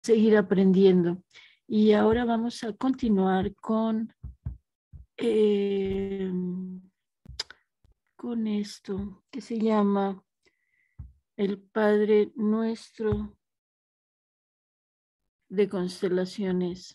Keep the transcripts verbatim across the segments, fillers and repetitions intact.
seguir aprendiendo. Y ahora vamos a continuar con, eh, con esto que se llama el Padre Nuestro de constelaciones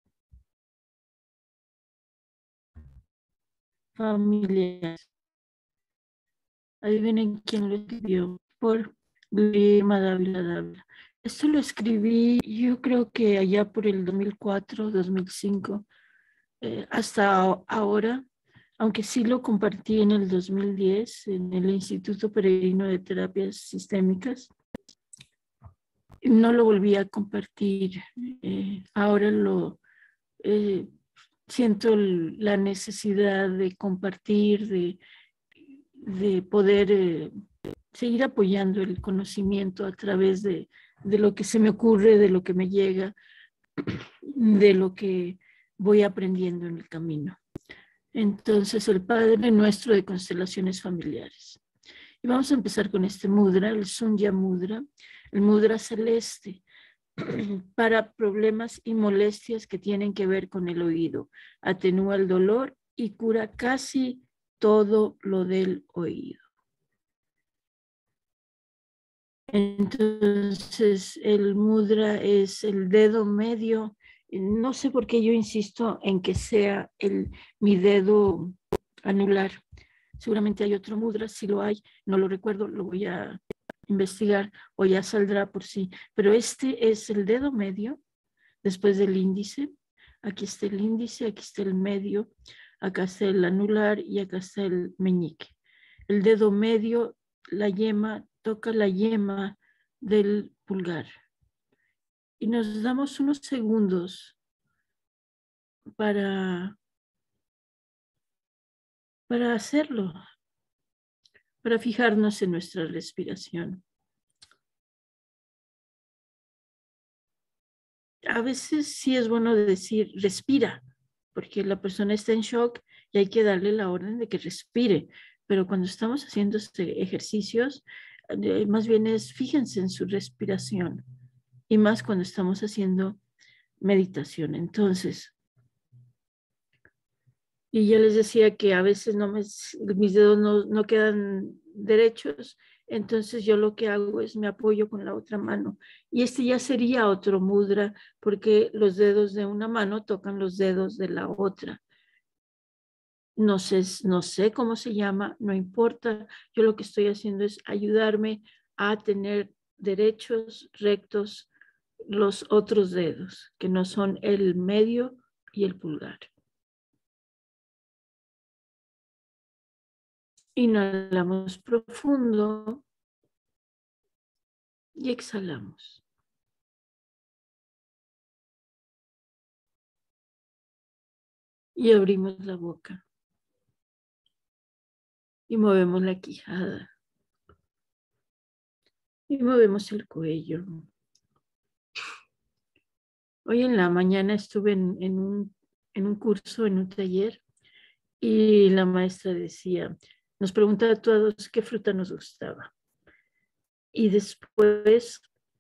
familiares. Adivinen quién lo escribió, por Guillermo Dávila Dávila. Esto lo escribí yo creo que allá por el dos mil cuatro, dos mil cinco, eh, hasta ahora, aunque sí lo compartí en el dos mil diez en el Instituto Peregrino de Terapias Sistémicas. No lo volví a compartir. Eh, ahora lo eh, siento la necesidad de compartir, de, de poder eh, seguir apoyando el conocimiento a través de, de lo que se me ocurre, de lo que me llega, de lo que voy aprendiendo en el camino. Entonces, el Padre Nuestro de constelaciones familiares. Y vamos a empezar con este mudra, el Sunya Mudra, el mudra celeste, para problemas y molestias que tienen que ver con el oído. Atenúa el dolor y cura casi todo lo del oído. Entonces, el mudra es el dedo medio. No sé por qué yo insisto en que sea el, mi dedo anular. Seguramente hay otro mudra, si lo hay, no lo recuerdo, lo voy a investigar o ya saldrá por sí. Pero este es el dedo medio, después del índice. Aquí está el índice, aquí está el medio, acá está el anular y acá está el meñique. El dedo medio, la yema, toca la yema del pulgar. Y nos damos unos segundos para, para hacerlo, para fijarnos en nuestra respiración. A veces sí es bueno decir, respira, porque la persona está en shock y hay que darle la orden de que respire. Pero cuando estamos haciendo ejercicios, eh, más bien es fíjense en su respiración. Y más cuando estamos haciendo meditación. Entonces, y ya les decía que a veces no me, mis dedos no, no quedan derechos, entonces yo lo que hago es me apoyo con la otra mano. Y este ya sería otro mudra, porque los dedos de una mano tocan los dedos de la otra. No sé, no sé cómo se llama, no importa. Yo lo que estoy haciendo es ayudarme a tener derechos, rectos, los otros dedos, que no son el medio y el pulgar. Inhalamos profundo y exhalamos. Y abrimos la boca. Y movemos la quijada. Y movemos el cuello. Hoy en la mañana estuve en, en, un, en un curso, en un taller, y la maestra decía, nos preguntaba a todos qué fruta nos gustaba. Y después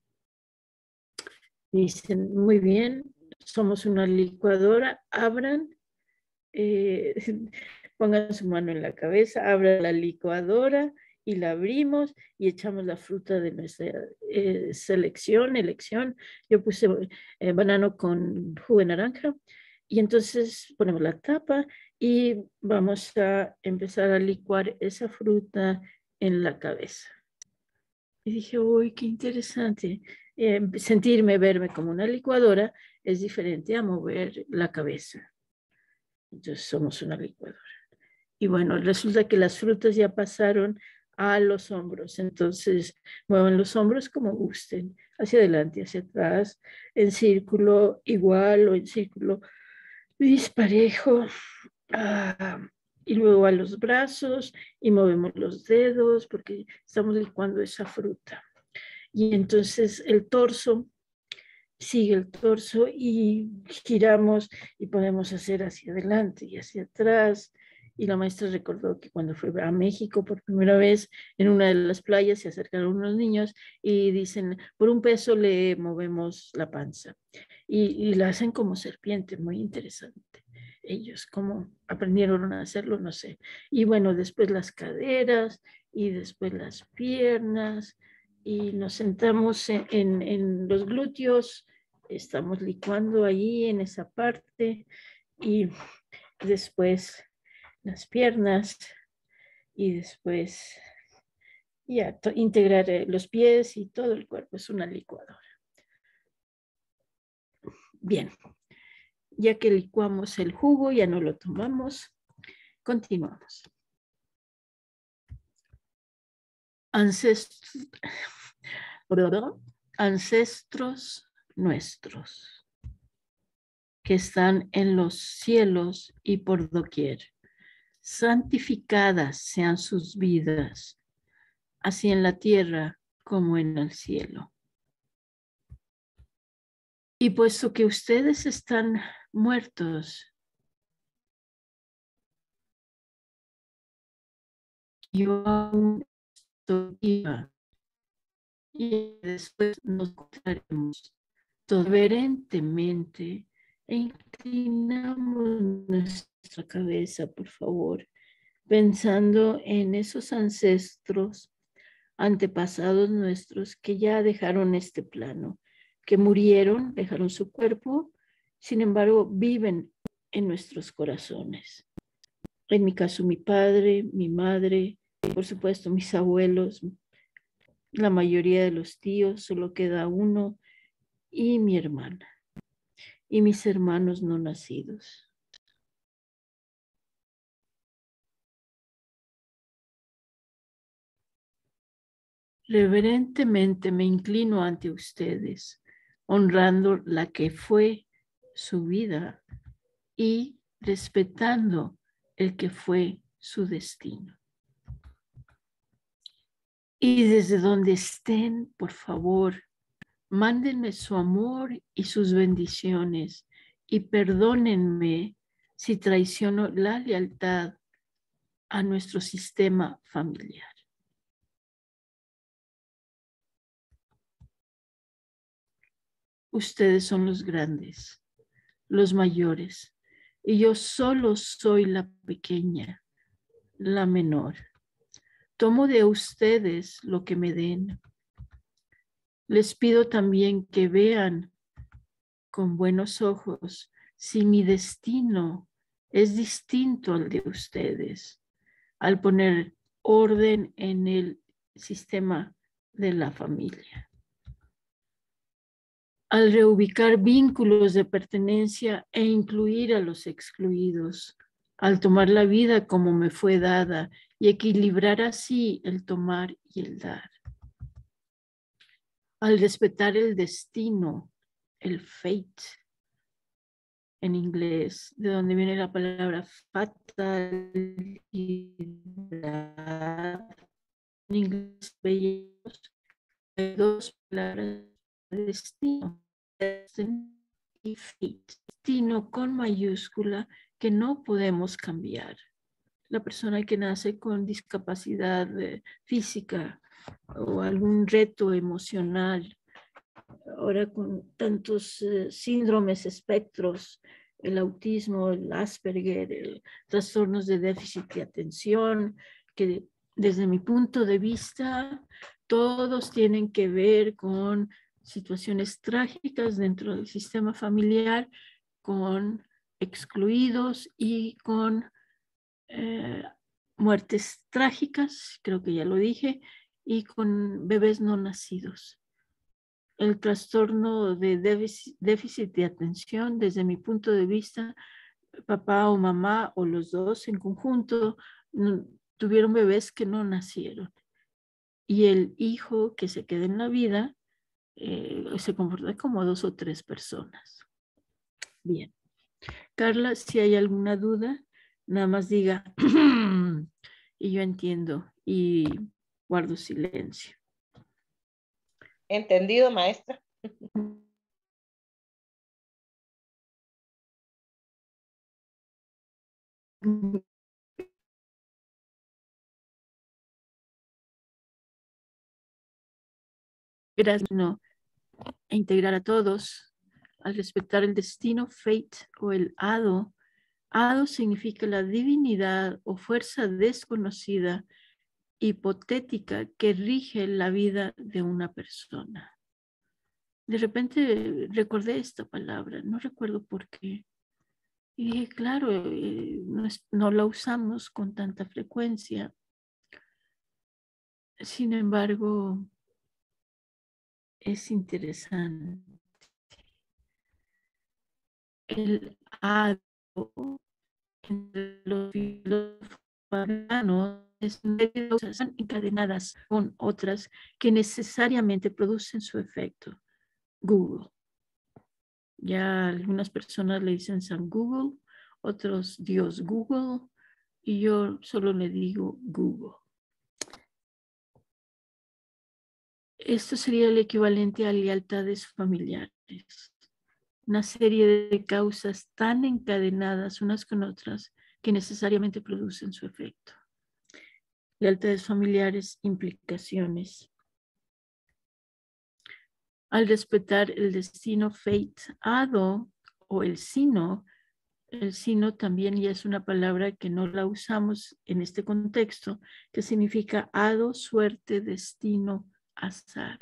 dicen, muy bien, somos una licuadora, abran, eh, pongan su mano en la cabeza, abran la licuadora y la abrimos y echamos la fruta de nuestra eh, selección, elección. Yo puse eh, banano con jugo de naranja y entonces ponemos la tapa y vamos a empezar a licuar esa fruta en la cabeza. Y dije, uy, qué interesante. Eh, sentirme, verme como una licuadora es diferente a mover la cabeza. Entonces somos una licuadora. Y bueno, resulta que las frutas ya pasaron a los hombros. Entonces mueven los hombros como gusten, hacia adelante, hacia atrás, en círculo igual o en círculo disparejo. Ah, y luego a los brazos y movemos los dedos porque estamos licuando esa fruta. Y entonces el torso, sigue el torso y giramos y podemos hacer hacia adelante y hacia atrás Y la maestra recordó que cuando fue a México por primera vez, en una de las playas se acercaron unos niños y dicen, por un peso le movemos la panza. Y, y la hacen como serpiente, muy interesante. Ellos, ¿cómo aprendieron a hacerlo? No sé. Y bueno, después las caderas y después las piernas y nos sentamos en, en, en los glúteos, estamos licuando ahí en esa parte y después las piernas y después ya integrar los pies y todo el cuerpo. Es una licuadora. Bien, ya que licuamos el jugo, ya no lo tomamos, continuamos. Ancestros, ancestros nuestros que están en los cielos y por doquier. Santificadas sean sus vidas, así en la tierra como en el cielo. Y puesto que ustedes están muertos, yo aún estoy viva, y después nos encontraremos reverentemente e inclinamos nuestra cabeza, por favor, pensando en esos ancestros, antepasados nuestros que ya dejaron este plano, que murieron, dejaron su cuerpo, sin embargo, viven en nuestros corazones. En mi caso, mi padre, mi madre, por supuesto, mis abuelos, la mayoría de los tíos, solo queda uno, y mi hermana, y mis hermanos no nacidos. Reverentemente me inclino ante ustedes, honrando la que fue su vida y respetando el que fue su destino. Y desde donde estén, por favor, mándenme su amor y sus bendiciones y perdónenme si traiciono la lealtad a nuestro sistema familiar. Ustedes son los grandes, los mayores, y yo solo soy la pequeña, la menor. Tomo de ustedes lo que me den. Les pido también que vean con buenos ojos si mi destino es distinto al de ustedes, al poner orden en el sistema de la familia. Al reubicar vínculos de pertenencia e incluir a los excluidos, al tomar la vida como me fue dada y equilibrar así el tomar y el dar. Al respetar el destino, el fate, en inglés, de donde viene la palabra fatalidad, en inglés hay dos palabras, destino y fate, destino con mayúscula que no podemos cambiar. La persona que nace con discapacidad eh, física o algún reto emocional, ahora con tantos eh, síndromes, espectros, el autismo, el Asperger, el trastornos de déficit de atención, que desde mi punto de vista, todos tienen que ver con situaciones trágicas dentro del sistema familiar, con excluidos y con eh, muertes trágicas, creo que ya lo dije, y con bebés no nacidos. El trastorno de déficit de atención, desde mi punto de vista, papá o mamá o los dos en conjunto tuvieron bebés que no nacieron. Y el hijo que se queda en la vida eh, se comporta como dos o tres personas. Bien. Carla, si hay alguna duda, nada más diga y yo entiendo y guardo silencio. Entendido, maestra. gracias, no, e integrar a todos, al respetar el destino, fate o el hado. Hado significa la divinidad o fuerza desconocida, hipotética, que rige la vida de una persona. De repente recordé esta palabra, no recuerdo por qué. Y dije, claro, eh, no, es, no la usamos con tanta frecuencia. Sin embargo, es interesante. El hado entre los filósofos paganos es están encadenadas con otras que necesariamente producen su efecto. Google. Ya algunas personas le dicen San Google, otros Dios Google, y yo solo le digo Google. Esto sería el equivalente a lealtades familiares. Una serie de causas tan encadenadas unas con otras que necesariamente producen su efecto. Lealtades familiares, implicaciones. Al respetar el destino, fate, hado o el sino, el sino también ya es una palabra que no la usamos en este contexto, que significa hado, suerte, destino, azar.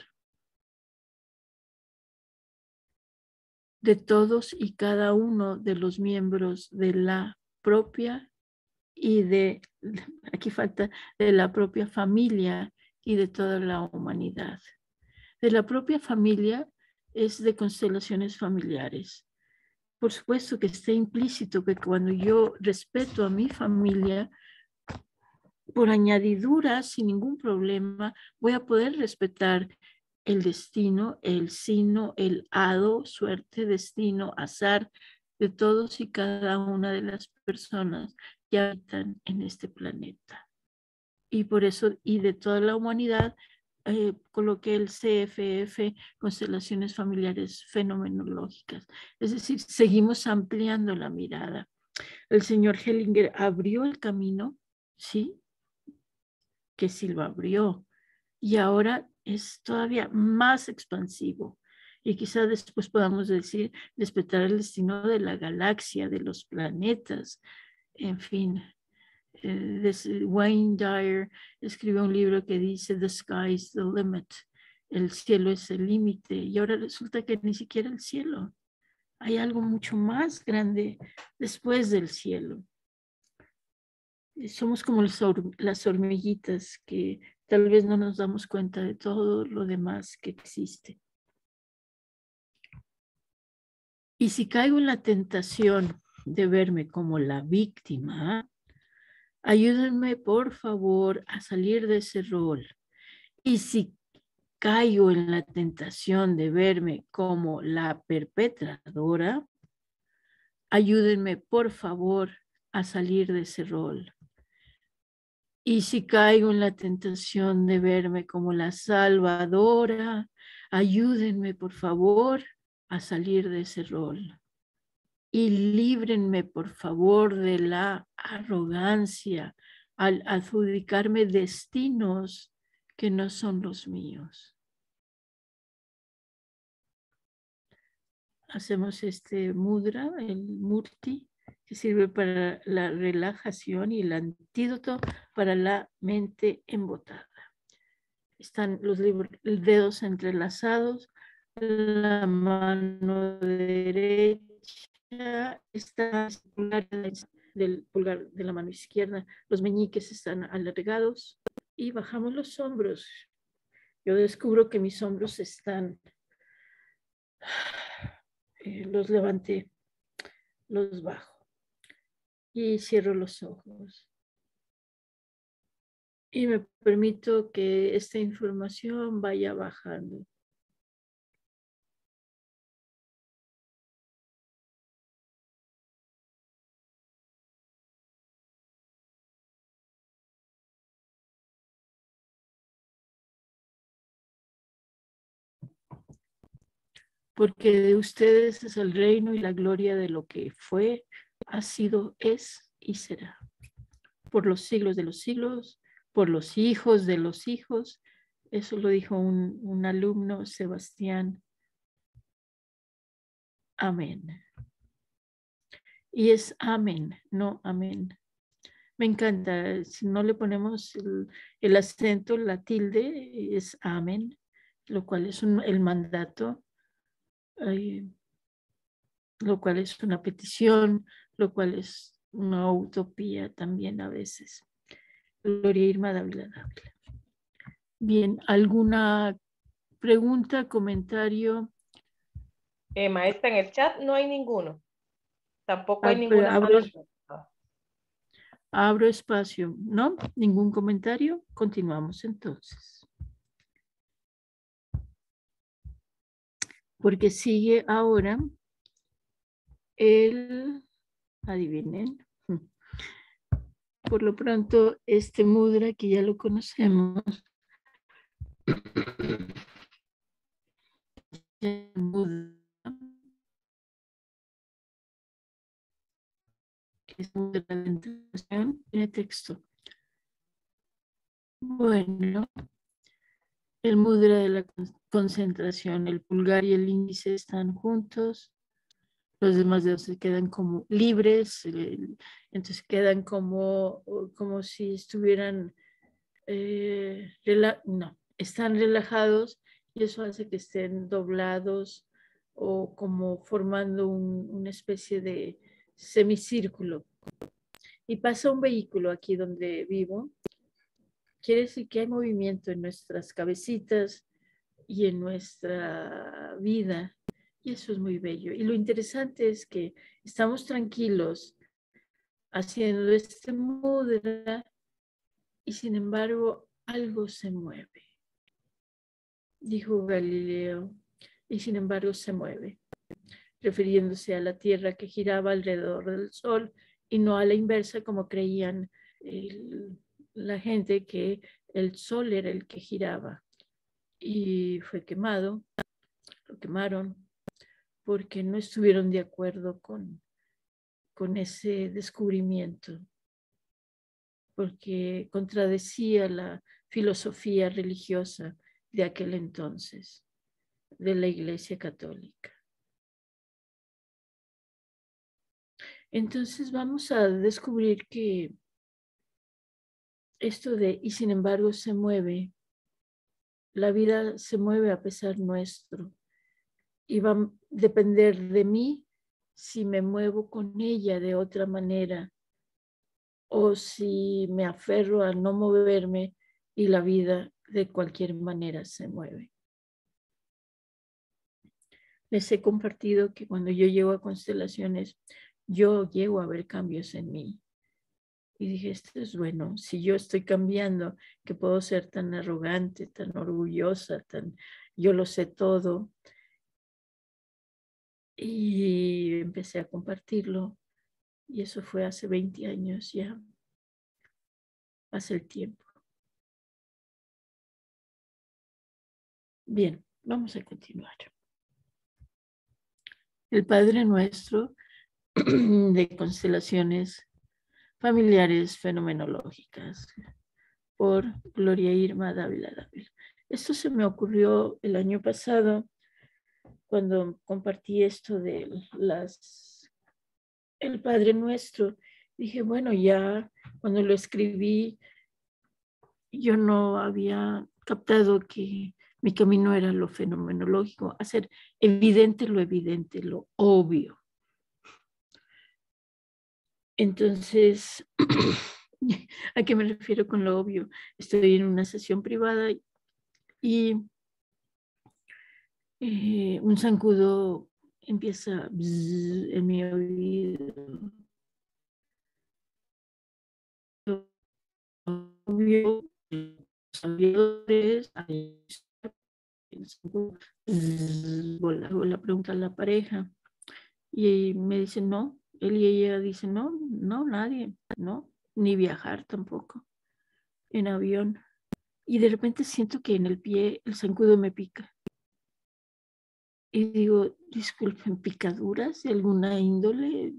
De todos y cada uno de los miembros de la propia y de, aquí falta, de la propia familia y de toda la humanidad. De la propia familia es de constelaciones familiares. Por supuesto que está implícito que cuando yo respeto a mi familia, por añadidura, sin ningún problema, voy a poder respetar el destino, el sino, el hado, suerte, destino, azar de todos y cada una de las personas que habitan en este planeta. Y por eso, y de toda la humanidad, eh, coloqué el C F F, constelaciones familiares fenomenológicas. Es decir, seguimos ampliando la mirada. El señor Hellinger abrió el camino, ¿sí? Que sí lo abrió. Y ahora es todavía más expansivo. Y quizás después podamos decir, respetar el destino de la galaxia, de los planetas, en fin. Eh, Wayne Dyer escribió un libro que dice The sky is the limit, el cielo es el límite, y ahora resulta que ni siquiera el cielo, hay algo mucho más grande después del cielo. Somos como las hormiguitas que tal vez no nos damos cuenta de todo lo demás que existe. Y si caigo en la tentación de verme como la víctima, ayúdenme por favor a salir de ese rol. Y si caigo en la tentación de verme como la perpetradora, ayúdenme por favor a salir de ese rol. Y si caigo en la tentación de verme como la salvadora, ayúdenme por favor a salir de ese rol. Y líbrenme por favor de la arrogancia al adjudicarme destinos que no son los míos. Hacemos este mudra, el murti, que sirve para la relajación y el antídoto para la mente embotada. Están los dedos entrelazados, la mano derecha está del pulgar de la mano izquierda, los meñiques están alargados y bajamos los hombros. Yo descubro que mis hombros están, eh, los levanté, los bajo y cierro los ojos. Y me permito que esta información vaya bajando. Porque de ustedes es el reino y la gloria de lo que fue, ha sido, es y será. Por los siglos de los siglos, por los hijos de los hijos, Eso lo dijo un, un alumno, Sebastián. Amén. Y es amén, no amén. Me encanta, si no le ponemos el, el acento, la tilde, es amén, lo cual es un, el mandato, eh, lo cual es una petición, lo cual es una utopía también a veces. Gloria Irma Dávila Dávila. Bien, ¿alguna pregunta, comentario? Eh, maestra, en el chat no hay ninguno. Tampoco hay Abro, ninguna abro, mano levantada. abro espacio, ¿no? ¿Ningún comentario? Continuamos entonces. Porque sigue ahora el, adivinen, por lo pronto este mudra que ya lo conocemos, el mudra, que es mudra de entonación, tiene texto. Bueno, el mudra de la concentración, el pulgar y el índice están juntos, los demás dedos se quedan como libres, entonces quedan como, como si estuvieran, eh, no, están relajados y eso hace que estén doblados o como formando un, una especie de semicírculo. Y pasa un vehículo aquí donde vivo, quiere decir que hay movimiento en nuestras cabecitas y en nuestra vida. Y eso es muy bello. Y lo interesante es que estamos tranquilos haciendo este mudra y sin embargo algo se mueve, dijo Galileo, y sin embargo se mueve, refiriéndose a la Tierra que giraba alrededor del Sol y no a la inversa como creían el, la gente, que el Sol era el que giraba. Y fue quemado, lo quemaron, porque no estuvieron de acuerdo con, con ese descubrimiento, porque contradecía la filosofía religiosa de aquel entonces, de la Iglesia Católica. Entonces vamos a descubrir que esto de y sin embargo se mueve, la vida se mueve a pesar nuestro y va a depender de mí si me muevo con ella de otra manera o si me aferro a no moverme y la vida de cualquier manera se mueve. Les he compartido que cuando yo llego a constelaciones, yo llego a ver cambios en mí. Y dije, esto es bueno, si yo estoy cambiando, que puedo ser tan arrogante, tan orgullosa, tan yo lo sé todo. Y empecé a compartirlo. Y eso fue hace veinte años ya. Hace el tiempo. Bien, vamos a continuar. El Padre Nuestro de constelaciones familiares fenomenológicas por Gloria Irma Dávila Dávila. Esto se me ocurrió el año pasado cuando compartí esto de las el Padre Nuestro. Dije, bueno, ya cuando lo escribí, yo no había captado que mi camino era lo fenomenológico, hacer evidente lo evidente, lo obvio. Entonces, ¿a qué me refiero con lo obvio? Estoy en una sesión privada y eh, un zancudo empieza bzz, en mi oído. Obvio, los aviadores, hago la pregunta a la pareja y me dice no, él y ella dicen no, no, nadie, no, ni viajar tampoco en avión. Y de repente siento que en el pie el zancudo me pica. Y digo, disculpen, picaduras de alguna índole.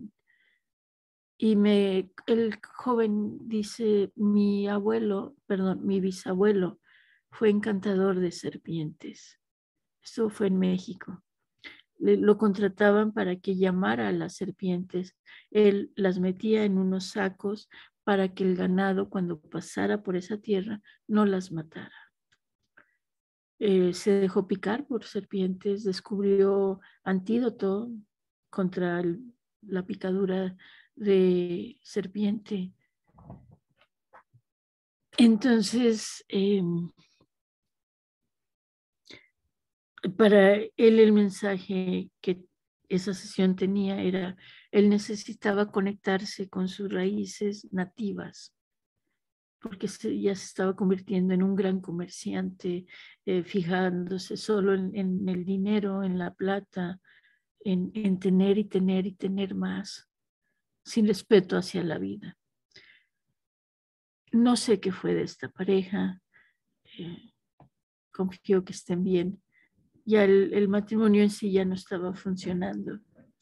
Y me, el joven dice, mi abuelo, perdón, mi bisabuelo fue encantador de serpientes. Esto fue en México. Le, lo contrataban para que llamara a las serpientes. Él las metía en unos sacos para que el ganado, cuando pasara por esa tierra, no las matara. Eh, se dejó picar por serpientes, descubrió antídoto contra el, la picadura de serpiente. Entonces, eh, para él el mensaje que esa sesión tenía era, él necesitaba conectarse con sus raíces nativas, porque se, ya se estaba convirtiendo en un gran comerciante, eh, fijándose solo en, en el dinero, en la plata, en, en tener y tener y tener más, sin respeto hacia la vida. No sé qué fue de esta pareja, eh, confío que estén bien. Ya el, el matrimonio en sí ya no estaba funcionando.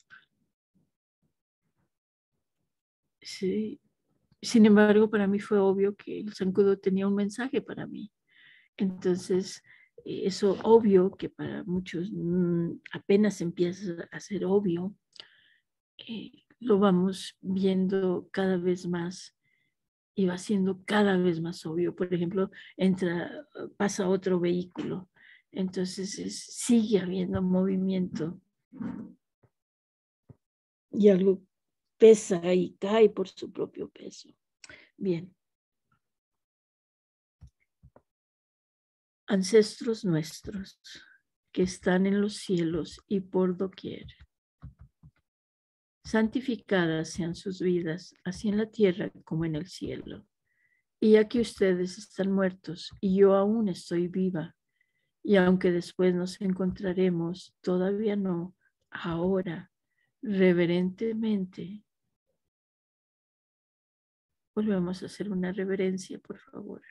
Sí. Sin embargo, para mí fue obvio que el zancudo tenía un mensaje para mí. Entonces, eso obvio que para muchos mmm, apenas empieza a ser obvio, eh, lo vamos viendo cada vez más y va siendo cada vez más obvio. Por ejemplo, entra, pasa otro vehículo, entonces es, sigue habiendo movimiento y algo pesa y cae por su propio peso. Bien. Ancestros nuestros que están en los cielos y por doquier. Santificadas sean sus vidas, así en la tierra como en el cielo. Y ya que ustedes están muertos y yo aún estoy viva, y aunque después nos encontraremos, todavía no, ahora, reverentemente. Volvemos a hacer una reverencia, por favor.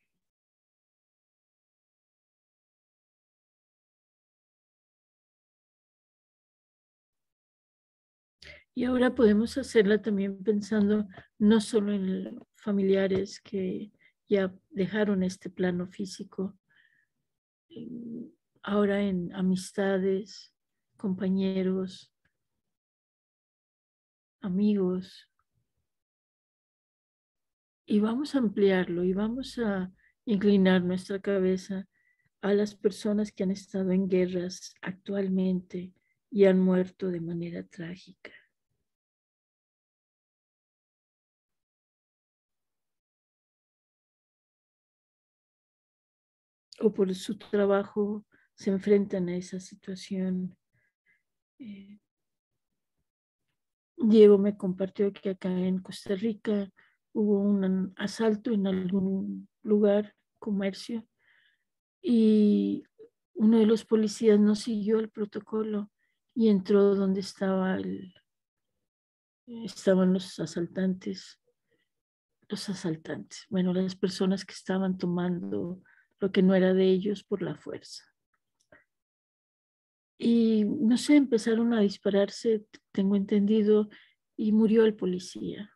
Y ahora podemos hacerla también pensando no solo en familiares que ya dejaron este plano físico, ahora en amistades, compañeros, amigos. Y vamos a ampliarlo y vamos a inclinar nuestra cabeza a las personas que han estado en guerras actualmente y han muerto de manera trágica. O por su trabajo se enfrentan a esa situación. Eh, Diego me compartió que acá en Costa Rica hubo un asalto en algún lugar, comercio, y uno de los policías no siguió el protocolo y entró donde estaba el, estaban los asaltantes, los asaltantes, bueno, las personas que estaban tomando lo que no era de ellos por la fuerza. Y no sé, empezaron a dispararse, tengo entendido, y murió el policía.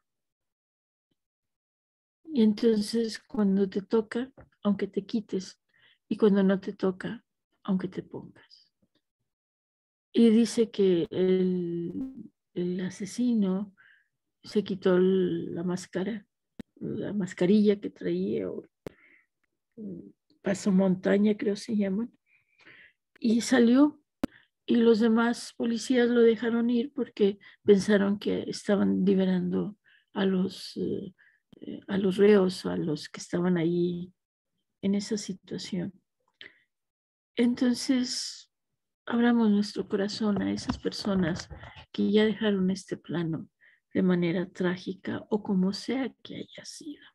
Y entonces cuando te toca, aunque te quites, y cuando no te toca, aunque te pongas. Y dice que el, el asesino se quitó la máscara, la mascarilla que traía, o paso montaña creo se llama, y salió. Y los demás policías lo dejaron ir porque pensaron que estaban liberando a los, eh, a los reos, a los que estaban ahí en esa situación. Entonces, abramos nuestro corazón a esas personas que ya dejaron este plano de manera trágica o como sea que haya sido.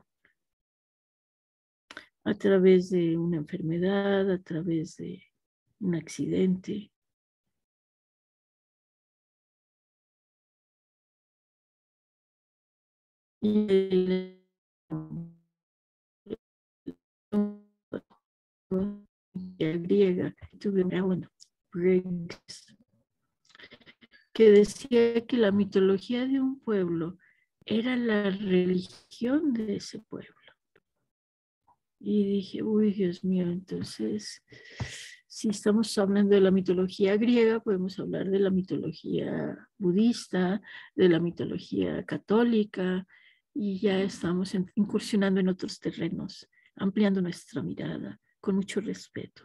A través de una enfermedad, a través de un accidente. Y griega, que decía que la mitología de un pueblo era la religión de ese pueblo. Y dije, uy, Dios mío, entonces, si estamos hablando de la mitología griega, podemos hablar de la mitología budista, de la mitología católica, y ya estamos en, incursionando en otros terrenos, ampliando nuestra mirada con mucho respeto.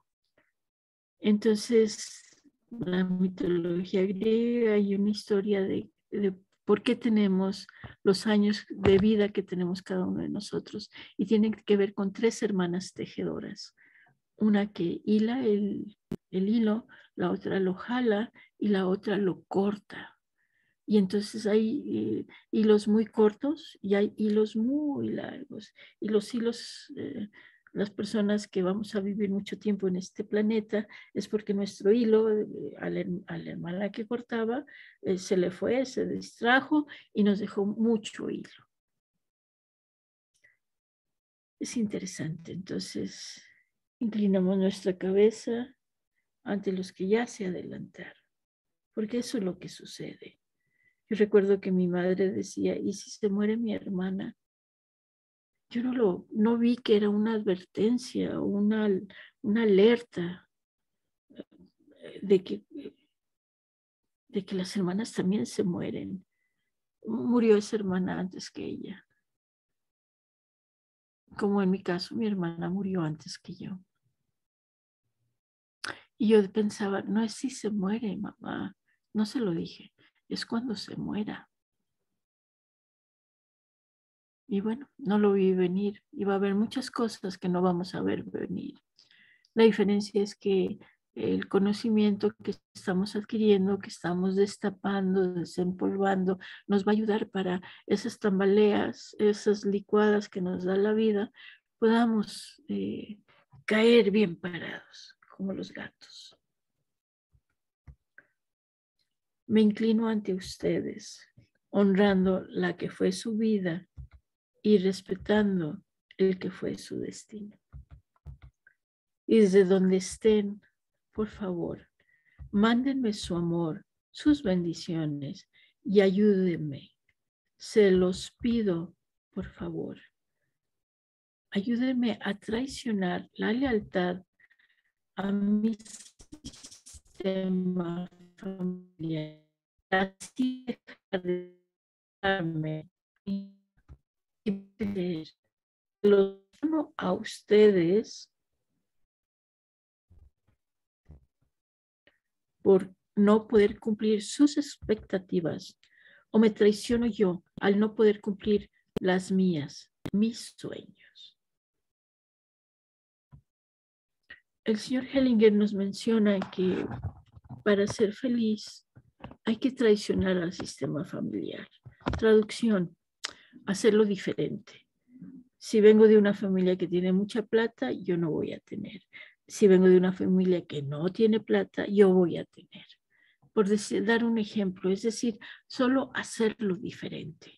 Entonces, la mitología griega hay una historia de, de por qué tenemos los años de vida que tenemos cada uno de nosotros. Y tiene que ver con tres hermanas tejedoras. Una que hila el, el hilo, la otra lo jala y la otra lo corta. Y entonces hay eh, hilos muy cortos y hay hilos muy largos. Y los hilos, eh, las personas que vamos a vivir mucho tiempo en este planeta, es porque nuestro hilo, eh, a, la, a la hermana que cortaba, eh, se le fue, se distrajo y nos dejó mucho hilo. Es interesante. Entonces, inclinamos nuestra cabeza ante los que ya se adelantaron, porque eso es lo que sucede. Yo recuerdo que mi madre decía, ¿y si se muere mi hermana? Yo no, lo, no vi que era una advertencia, una, una alerta de que, de que las hermanas también se mueren. Murió esa hermana antes que ella. Como en mi caso, mi hermana murió antes que yo. Y yo pensaba, no es si se muere, mamá. No se lo dije, es cuando se muera. Y bueno, no lo vi venir. Iba a haber muchas cosas que no vamos a ver venir. La diferencia es que el conocimiento que estamos adquiriendo, que estamos destapando, desempolvando, nos va a ayudar para esas tambaleas, esas licuadas que nos da la vida, podamos eh, caer bien parados, como los gatos. Me inclino ante ustedes, honrando la que fue su vida y respetando el que fue su destino. Y desde donde estén, por favor, mándenme su amor, sus bendiciones y ayúdenme. Se los pido, por favor. Ayúdenme a traicionar la lealtad a mi sistema familiar. Así dejar de darme y pedir. Los amo a ustedes por no poder cumplir sus expectativas, o me traiciono yo al no poder cumplir las mías, mis sueños. El señor Hellinger nos menciona que para ser feliz hay que traicionar al sistema familiar. Traducción, hacerlo diferente. Si vengo de una familia que tiene mucha plata, yo no voy a tener. Si vengo de una familia que no tiene plata, yo voy a tener. Por decir, dar un ejemplo, es decir, solo hacerlo diferente.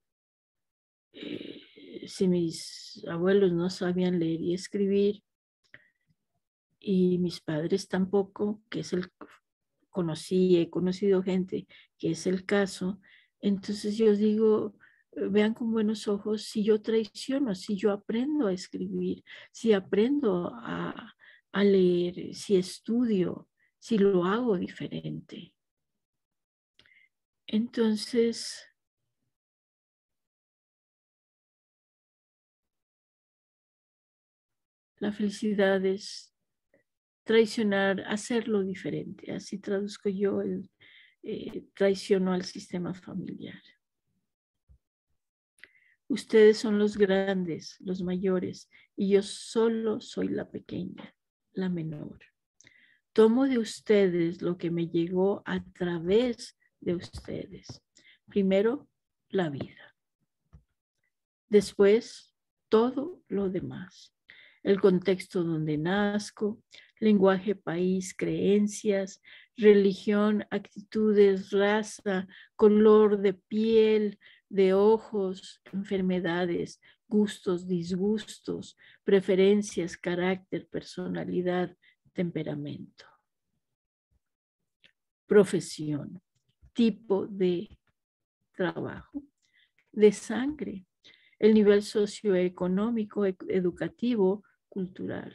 Eh, si mis abuelos no sabían leer y escribir, y mis padres tampoco, que es el, conocí, he conocido gente que es el caso, entonces yo digo, vean con buenos ojos si yo traiciono, si yo aprendo a escribir, si aprendo a, a leer, si estudio, si lo hago diferente. Entonces, la felicidad es traicionar, hacerlo diferente. Así traduzco yo el eh, traiciono al sistema familiar. Ustedes son los grandes, los mayores, y yo solo soy la pequeña, la menor. Tomo de ustedes lo que me llegó a través de ustedes. Primero, la vida. Después, todo lo demás. El contexto donde nazco, lenguaje, país, creencias, religión, actitudes, raza, color de piel, de ojos, enfermedades, gustos, disgustos, preferencias, carácter, personalidad, temperamento. Profesión, tipo de trabajo, de sangre, el nivel socioeconómico, ed- educativo, cultural.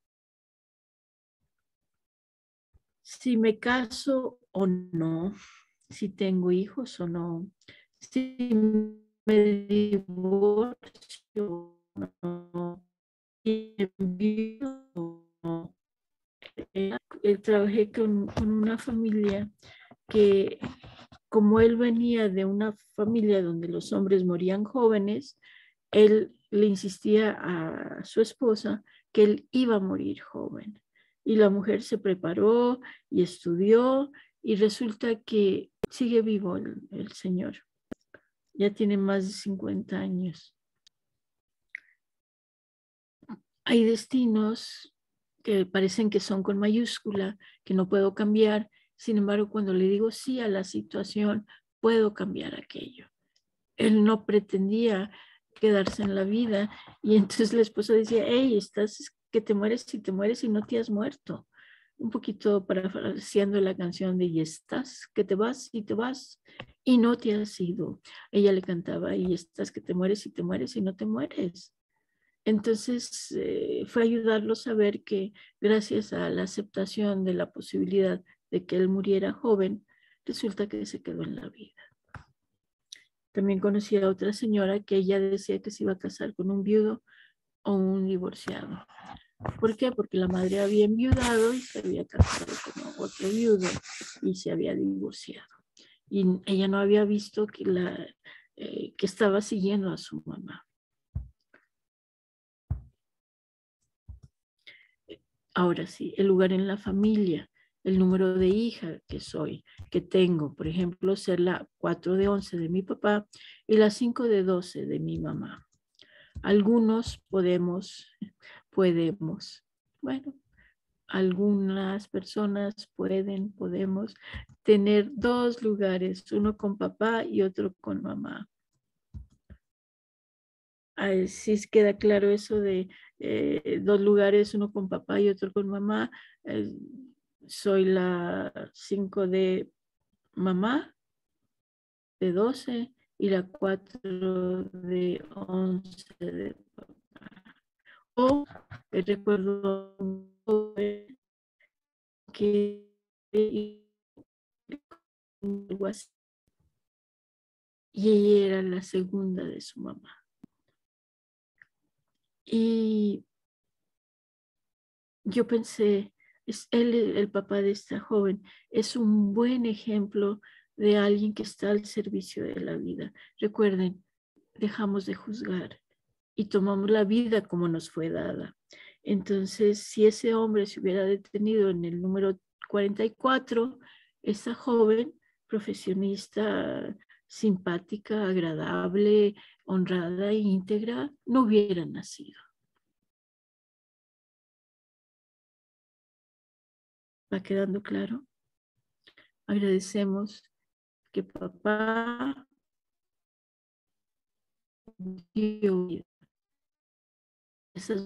Si me caso o no, si tengo hijos o no, si me divorcio o no, si envío o no. Eh, eh, trabajé con, con una familia que, como él venía de una familia donde los hombres morían jóvenes, él le insistía a su esposa que él iba a morir joven. Y la mujer se preparó y estudió y resulta que sigue vivo el, el señor. Ya tiene más de cincuenta años. Hay destinos que parecen que son con mayúscula, que no puedo cambiar. Sin embargo, cuando le digo sí a la situación, puedo cambiar aquello. Él no pretendía quedarse en la vida y entonces la esposa decía, hey, estás que te mueres y te mueres y no te has muerto. Un poquito parafraseando la canción de y estás que te vas y te vas y no te has ido. Ella le cantaba y estás que te mueres y te mueres y no te mueres. Entonces eh, fue ayudarlos a ver que gracias a la aceptación de la posibilidad de que él muriera joven, resulta que se quedó en la vida. También conocí a otra señora que ella decía que se iba a casar con un viudo o un divorciado. ¿Por qué? Porque la madre había enviudado y se había casado con otro viudo y se había divorciado. Y ella no había visto que, la, eh, que estaba siguiendo a su mamá. Ahora sí, el lugar en la familia, el número de hija que soy, que tengo, por ejemplo, ser la cuatro de once de mi papá y la cinco de doce de mi mamá. Algunos podemos, podemos, bueno, algunas personas pueden, podemos tener dos lugares, uno con papá y otro con mamá. Así queda claro eso de eh, dos lugares, uno con papá y otro con mamá. Eh, soy la cinco de mamá, de doce, y la cuatro de once de papá. O eh, recuerdo que algo así, y ella era la segunda de su mamá. Y yo pensé, es él, el papá de esta joven, es un buen ejemplo de alguien que está al servicio de la vida. Recuerden, dejamos de juzgar y tomamos la vida como nos fue dada. Entonces, si ese hombre se hubiera detenido en el número cuarenta y cuatro, esa joven profesionista, simpática, agradable, honrada e íntegra, no hubiera nacido. ¿Va quedando claro? Agradecemos que papá dio vida. Esas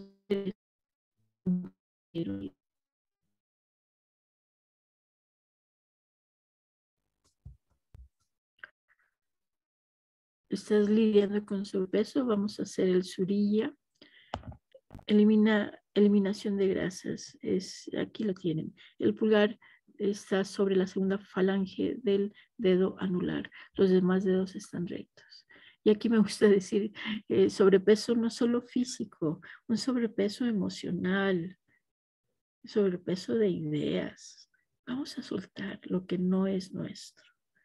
estás lidiando con sobrepeso, vamos a hacer el surilla. Elimina, eliminación de grasas. Es, aquí lo tienen. El pulgar está sobre la segunda falange del dedo anular. Los demás dedos están rectos. Y aquí me gusta decir, eh, sobrepeso no solo físico, un sobrepeso emocional, sobrepeso de ideas. Vamos a soltar lo que no es nuestro.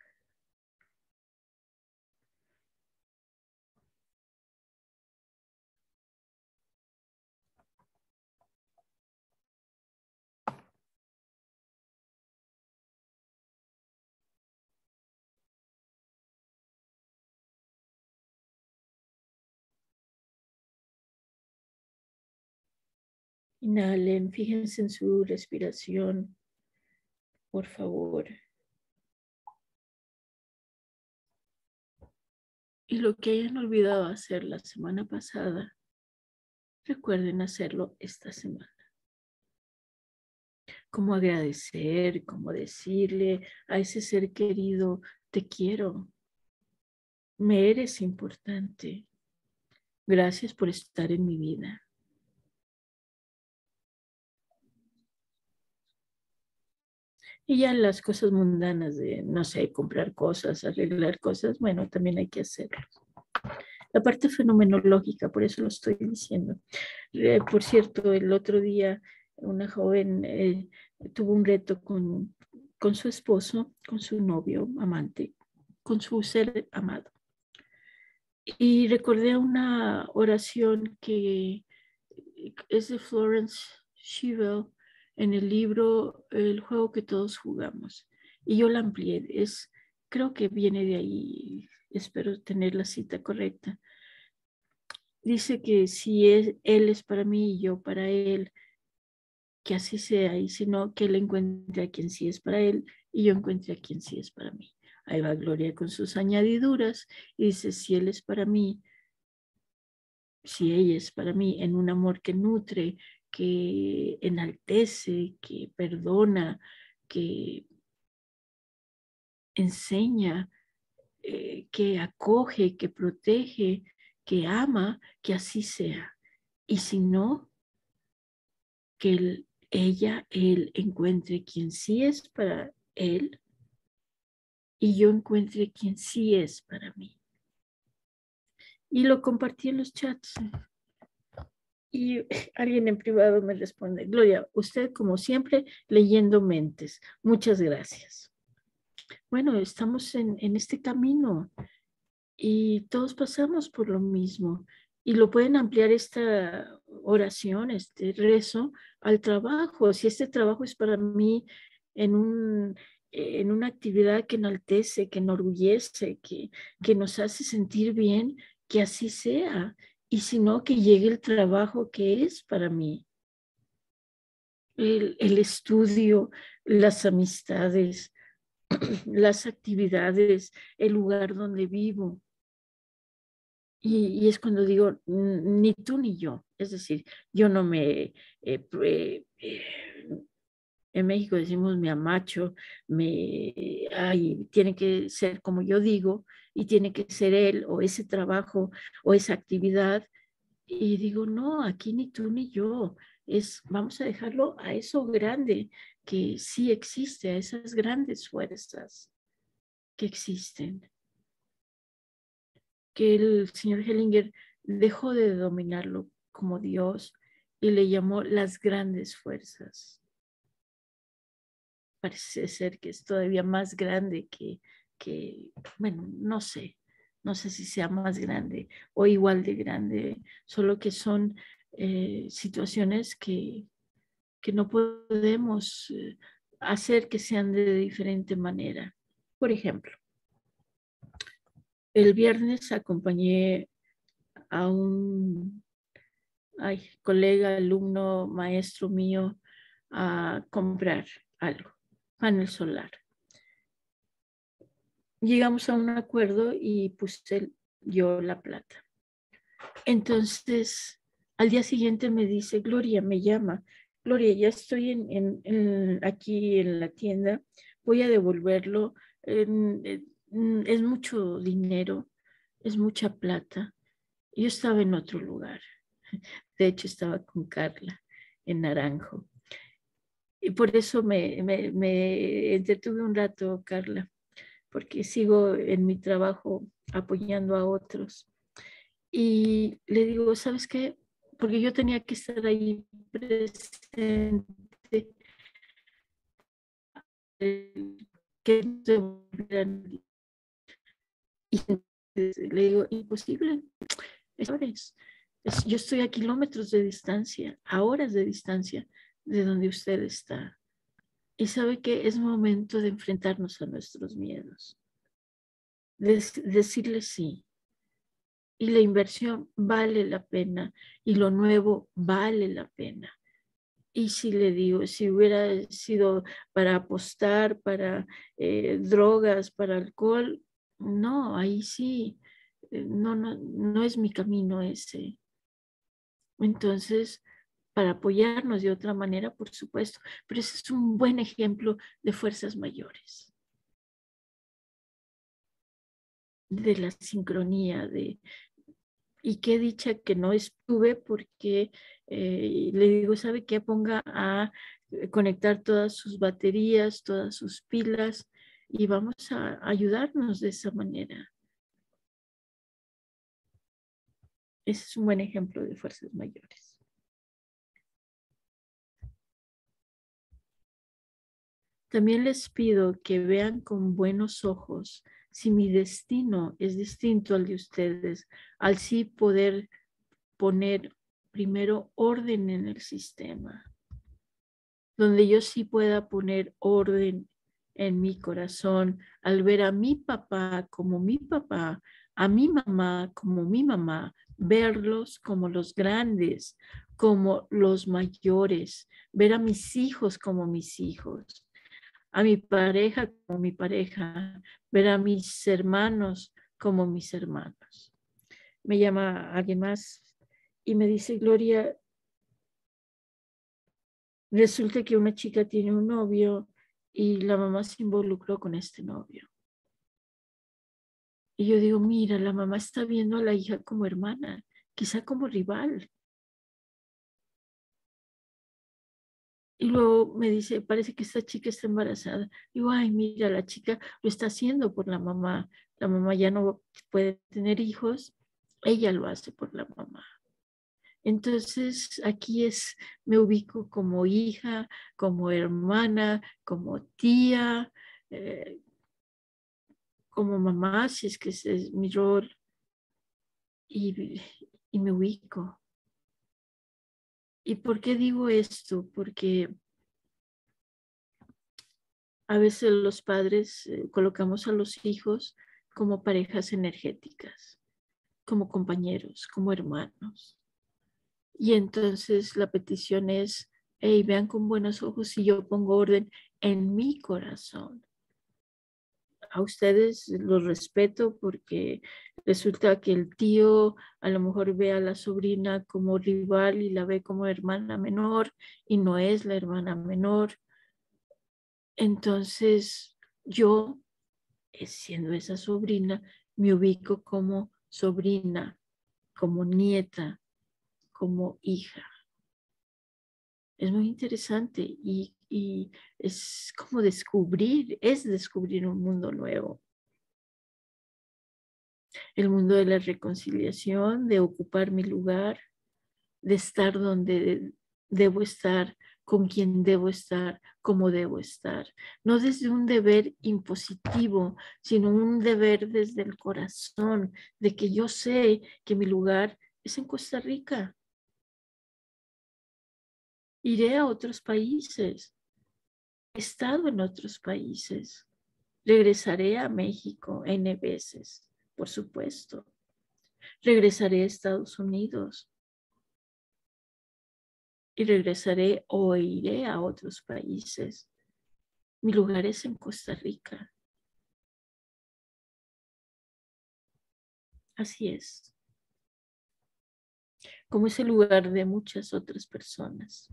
Inhalen, fíjense en su respiración, por favor. Y lo que hayan olvidado hacer la semana pasada, recuerden hacerlo esta semana. Como agradecer, como decirle a ese ser querido, te quiero, me eres importante. Gracias por estar en mi vida. Y ya las cosas mundanas de, no sé, comprar cosas, arreglar cosas, bueno, también hay que hacerlo. La parte fenomenológica, por eso lo estoy diciendo. Eh, por cierto, el otro día una joven eh, tuvo un reto con, con su esposo, con su novio, amante, con su ser amado. Y recordé una oración que es de Florence Schivel en el libro El juego que todos jugamos. Y yo la amplié. Es, creo que viene de ahí. Espero tener la cita correcta. Dice que si es, él es para mí y yo para él, que así sea, y si no, que él encuentre a quien sí es para él y yo encuentre a quien sí es para mí. Ahí va Gloria con sus añadiduras y dice, si él es para mí, si ella es para mí, en un amor que nutre, que enaltece, que perdona, que enseña, eh, que acoge, que protege, que ama, que así sea. Y si no, que él, ella, él encuentre quien sí es para él y yo encuentre quien sí es para mí. Y lo compartí en los chats. Y alguien en privado me responde, Gloria, usted como siempre leyendo mentes. Muchas gracias. Bueno, estamos en, en este camino y todos pasamos por lo mismo. Y lo pueden ampliar esta oración, este rezo, al trabajo. Si este trabajo es para mí en, un, en una actividad que enaltece, que enorgullece, que, que nos hace sentir bien, que así sea. Y si no, que llegue el trabajo que es para mí. El, el estudio, las amistades, las actividades, el lugar donde vivo. Y, y es cuando digo, ni tú ni yo. Es decir, yo no me... Eh, eh, eh, en México decimos me amacho, me, ay, tiene que ser como yo digo y tiene que ser él o ese trabajo o esa actividad. Y digo, no, aquí ni tú ni yo. Es, vamos a dejarlo a eso grande que sí existe, a esas grandes fuerzas que existen. Que el señor Hellinger dejó de dominarlo como Dios y le llamó las grandes fuerzas. Parece ser que es todavía más grande que, que bueno, no sé, no sé si sea más grande o igual de grande, solo que son eh, situaciones que, que no podemos eh, hacer que sean de diferente manera. Por ejemplo, el viernes acompañé a un ay, colega, alumno, maestro mío a comprar algo, panel solar. Llegamos a un acuerdo y puse yo la plata. Entonces, al día siguiente me dice, Gloria, me llama, Gloria, ya estoy en, en, en, aquí en la tienda, voy a devolverlo, en, en, es mucho dinero, es mucha plata. Yo estaba en otro lugar, de hecho estaba con Carla en Naranjo. Y por eso me, me, me entretuve un rato, Carla, porque sigo en mi trabajo apoyando a otros. Y le digo, ¿sabes qué? Porque yo tenía que estar ahí presente. eh, que se volvieran- y le digo, imposible. Es, es, yo estoy a kilómetros de distancia, a horas de distancia de donde usted está. Y sabe que es momento de enfrentarnos a nuestros miedos, de decirle sí. Y la inversión vale la pena y lo nuevo vale la pena. Y si le digo, si hubiera sido para apostar, para eh, drogas, para alcohol, no, ahí sí, eh, no, no, no es mi camino ese. Entonces, para apoyarnos de otra manera, por supuesto, pero ese es un buen ejemplo de fuerzas mayores, de la sincronía, de, Y qué dicha que no estuve porque eh, le digo, ¿sabe qué? Ponga a conectar todas sus baterías, todas sus pilas y vamos a ayudarnos de esa manera. Ese es un buen ejemplo de fuerzas mayores. También les pido que vean con buenos ojos si mi destino es distinto al de ustedes, al sí poder poner primero orden en el sistema, donde yo sí pueda poner orden en mi corazón al ver a mi papá como mi papá, a mi mamá como mi mamá, verlos como los grandes, como los mayores, ver a mis hijos como mis hijos, a mi pareja como mi pareja, ver a mis hermanos como mis hermanos. Me llama alguien más y me dice, Gloria, resulta que una chica tiene un novio y la mamá se involucró con este novio. Y yo digo, mira, la mamá está viendo a la hija como hermana, quizá como rival. Y luego me dice, parece que esta chica está embarazada. Digo, ay, mira, la chica lo está haciendo por la mamá. La mamá ya no puede tener hijos, ella lo hace por la mamá. Entonces aquí es, me ubico como hija, como hermana, como tía, eh, como mamá, si es que ese es mi rol, y, y me ubico. ¿Y por qué digo esto? Porque a veces los padres eh, colocamos a los hijos como parejas energéticas, como compañeros, como hermanos. Y entonces la petición es, hey, vean con buenos ojos si yo pongo orden en mi corazón. A ustedes los respeto porque resulta que el tío a lo mejor ve a la sobrina como rival y la ve como hermana menor y no es la hermana menor. Entonces yo, siendo esa sobrina, me ubico como sobrina, como nieta, como hija. Es muy interesante y, y es como descubrir, es descubrir un mundo nuevo. El mundo de la reconciliación, de ocupar mi lugar, de estar donde debo estar, con quien debo estar, cómo debo estar. No desde un deber impositivo, sino un deber desde el corazón, de que yo sé que mi lugar es en Costa Rica. Iré a otros países. He estado en otros países. Regresaré a México N veces, por supuesto. Regresaré a Estados Unidos y regresaré o iré a otros países. Mi lugar es en Costa Rica. Así es. Como es el lugar de muchas otras personas.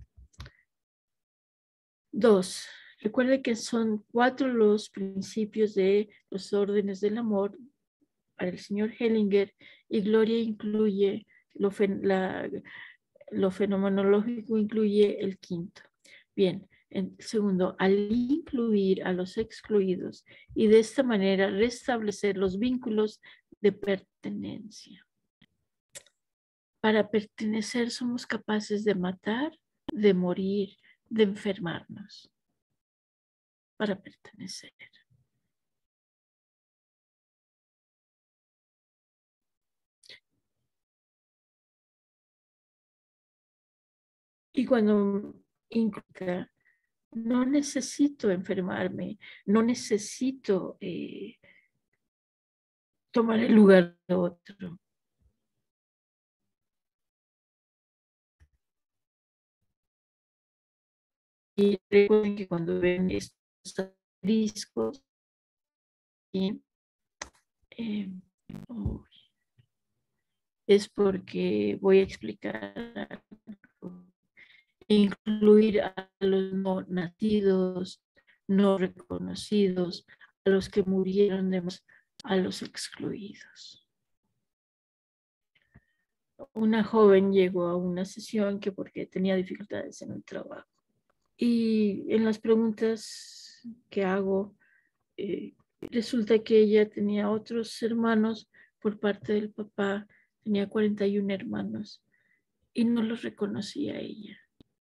Dos, recuerde que son cuatro los principios de los órdenes del amor para el señor Hellinger y Gloria incluye lo, la, lo fenomenológico incluye el quinto. Bien, en segundo, al incluir a los excluidos y de esta manera restablecer los vínculos de pertenencia. Para pertenecer somos capaces de matar, de morir, de enfermarnos. Para pertenecer. Y cuando implica, no necesito enfermarme, no necesito eh, tomar el lugar de otro. Y recuerden que cuando ven estos discos, y, eh, oh, es porque voy a explicar algo. Incluir a los no nacidos, no reconocidos, a los que murieron, de, a los excluidos. una joven llegó a una sesión que porque tenía dificultades en el trabajo. Y en las preguntas que hago, eh, resulta que ella tenía otros hermanos por parte del papá, tenía cuarenta y uno hermanos y no los reconocía ella.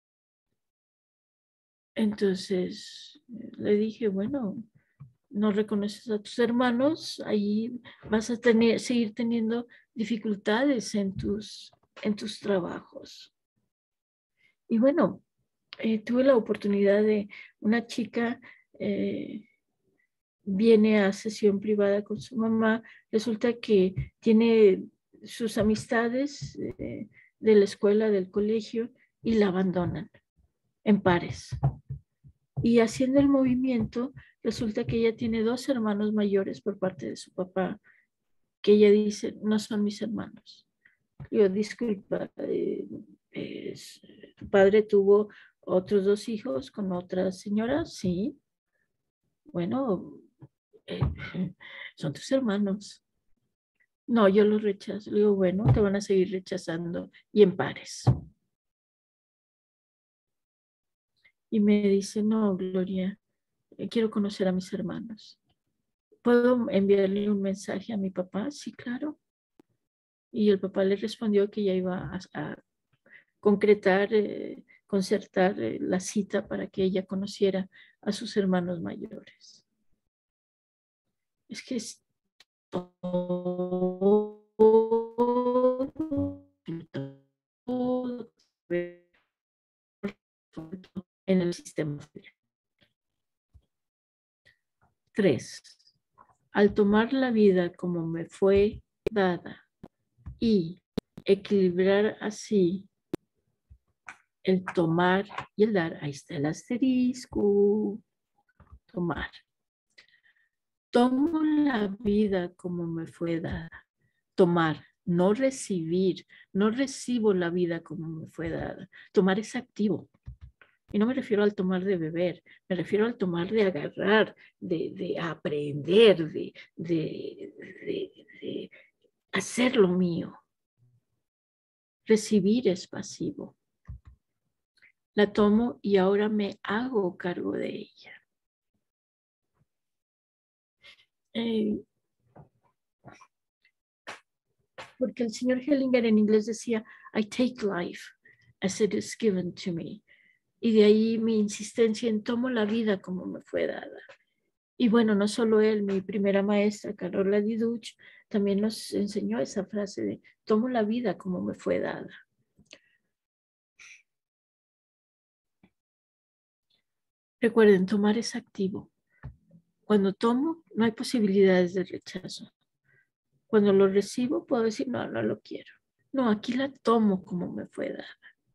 Entonces le dije, bueno, no reconoces a tus hermanos, ahí vas a tener, seguir teniendo dificultades en tus, en tus trabajos. Y bueno, eh, tuve la oportunidad de una chica eh, viene a sesión privada con su mamá, resulta que tiene sus amistades eh, de la escuela, del colegio, y la abandonan en pares. Y haciendo el movimiento, resulta que ella tiene dos hermanos mayores por parte de su papá, que ella dice, no son mis hermanos. Yo, disculpa, eh, es, tu padre tuvo otros dos hijos con otra señora, sí. Bueno, eh, son tus hermanos. No, yo los rechazo. Le digo, bueno, te van a seguir rechazando y en pares. Y me dice, no, Gloria, eh, quiero conocer a mis hermanos. ¿Puedo enviarle un mensaje a mi papá? Sí, claro. Y el papá le respondió que ya iba a, a concretar, eh, concertar eh, la cita para que ella conociera a sus hermanos mayores. Es que es todo, todo en el sistema. Tres, al tomar la vida como me fue dada y equilibrar así el tomar y el dar, ahí está el asterisco, tomar. Tomo la vida como me fue dada, tomar, no recibir, no recibo la vida como me fue dada. Tomar es activo. Y no me refiero al tomar de beber, me refiero al tomar de agarrar, de, de aprender, de, de, de, de hacer lo mío. Recibir es pasivo. La tomo y ahora me hago cargo de ella. Eh, porque el señor Hellinger en inglés decía, I take life as it is given to me. Y de ahí mi insistencia en tomo la vida como me fue dada. Y bueno, no solo él, mi primera maestra, Carola Diduch, también nos enseñó esa frase de tomo la vida como me fue dada. Recuerden, tomar es activo. Cuando tomo, no hay posibilidades de rechazo. Cuando lo recibo, puedo decir, no, no lo quiero. No, aquí la tomo como me fue dada.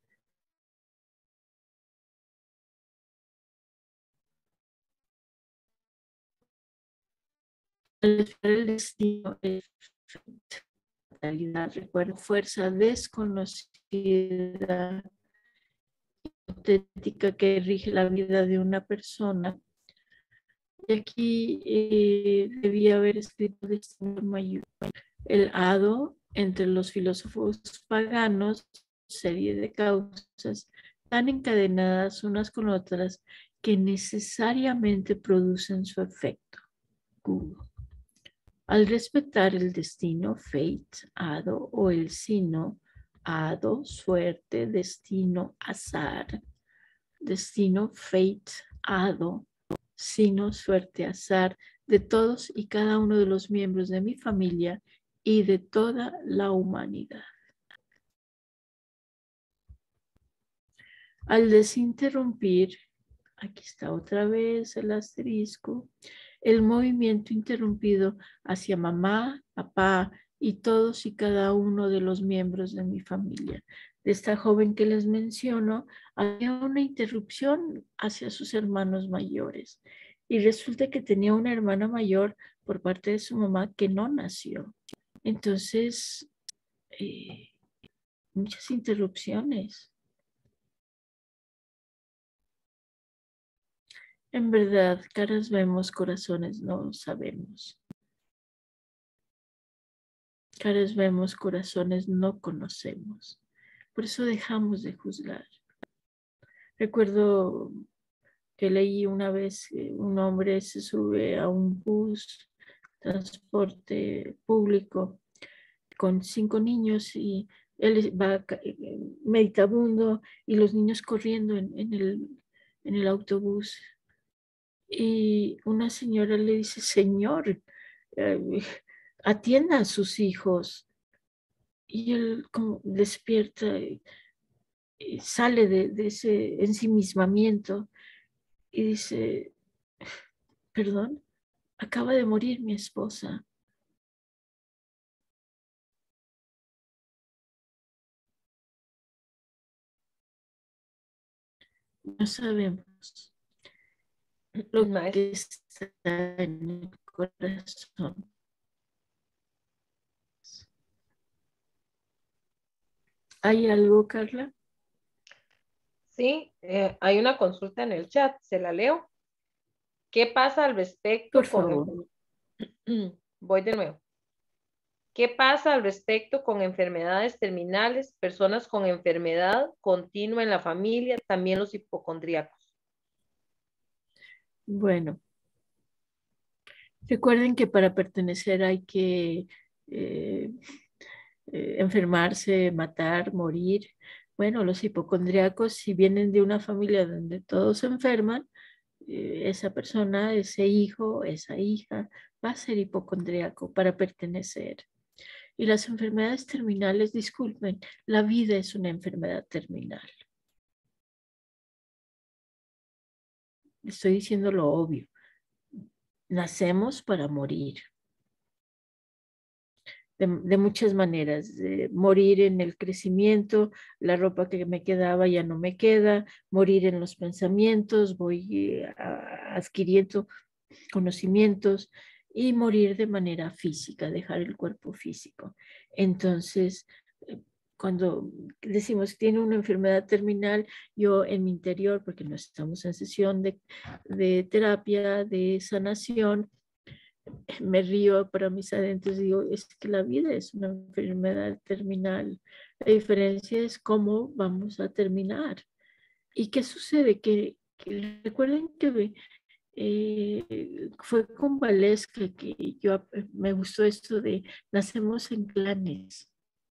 El destino es fatalidad, recuerdo, fuerza desconocida, hipotética que rige la vida de una persona. Y aquí eh, debía haber escrito destino mayor. El hado entre los filósofos paganos, serie de causas tan encadenadas unas con otras que necesariamente producen su efecto. Google. Al respetar el destino, fate, hado, o el sino, hado, suerte, destino, azar, destino, fate, hado, sino, suerte, azar, de todos y cada uno de los miembros de mi familia y de toda la humanidad. Al desinterrumpir, aquí está otra vez el asterisco, el movimiento interrumpido hacia mamá, papá y todos y cada uno de los miembros de mi familia. De esta joven que les menciono, había una interrupción hacia sus hermanos mayores. Y resulta que tenía una hermana mayor por parte de su mamá que no nació. Entonces, eh, muchas interrupciones. En verdad, caras vemos, corazones no sabemos. Caras vemos, corazones no conocemos. Por eso dejamos de juzgar. Recuerdo que leí una vez que un hombre se sube a un bus, transporte público, con cinco niños y él va meditabundo y los niños corriendo en, en, el, en el autobús. Y una señora le dice, señor, eh, atienda a sus hijos. Y él como despierta y, y sale de, de ese ensimismamiento y dice, perdón, acaba de morir mi esposa. No sabemos lo Maestra. que está en el corazón. ¿Hay algo, Carla? Sí, eh, hay una consulta en el chat, se la leo. ¿Qué pasa al Por respecto con... favor. Voy de nuevo. ¿Qué pasa al respecto con enfermedades terminales, personas con enfermedad continua en la familia, también los hipocondríacos? Bueno, recuerden que para pertenecer hay que eh, eh, enfermarse, matar, morir. Bueno, los hipocondríacos, si vienen de una familia donde todos se enferman, eh, esa persona, ese hijo, esa hija, va a ser hipocondríaco para pertenecer. Y las enfermedades terminales, disculpen, la vida es una enfermedad terminal. Estoy diciendo lo obvio. Nacemos para morir. De, de muchas maneras, de morir en el crecimiento, la ropa que me quedaba ya no me queda, morir en los pensamientos, voy eh, a, adquiriendo conocimientos y morir de manera física, dejar el cuerpo físico. Entonces, eh, cuando decimos que tiene una enfermedad terminal, yo en mi interior, porque no estamos en sesión de, de terapia, de sanación, me río para mis adentros y digo, es que la vida es una enfermedad terminal. La diferencia es cómo vamos a terminar. ¿Y qué sucede? Que, que recuerden que eh, fue con Valesca que yo me gustó esto de nacemos en clanes.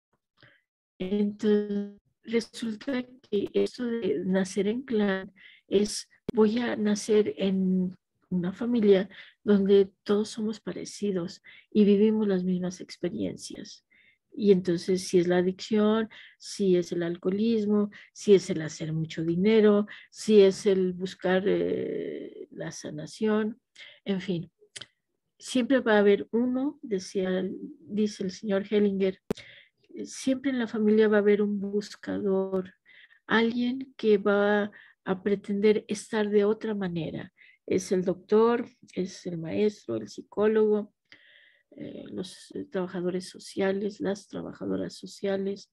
Entonces, resulta que eso de nacer en clan es, voy a nacer en una familia donde todos somos parecidos y vivimos las mismas experiencias. Y entonces, si es la adicción, si es el alcoholismo, si es el hacer mucho dinero, si es el buscar eh, la sanación, en fin, siempre va a haber uno, decía, dice el señor Hellinger, siempre en la familia va a haber un buscador, alguien que va a pretender estar de otra manera. Es el doctor, es el maestro, el psicólogo, eh, los trabajadores sociales, las trabajadoras sociales,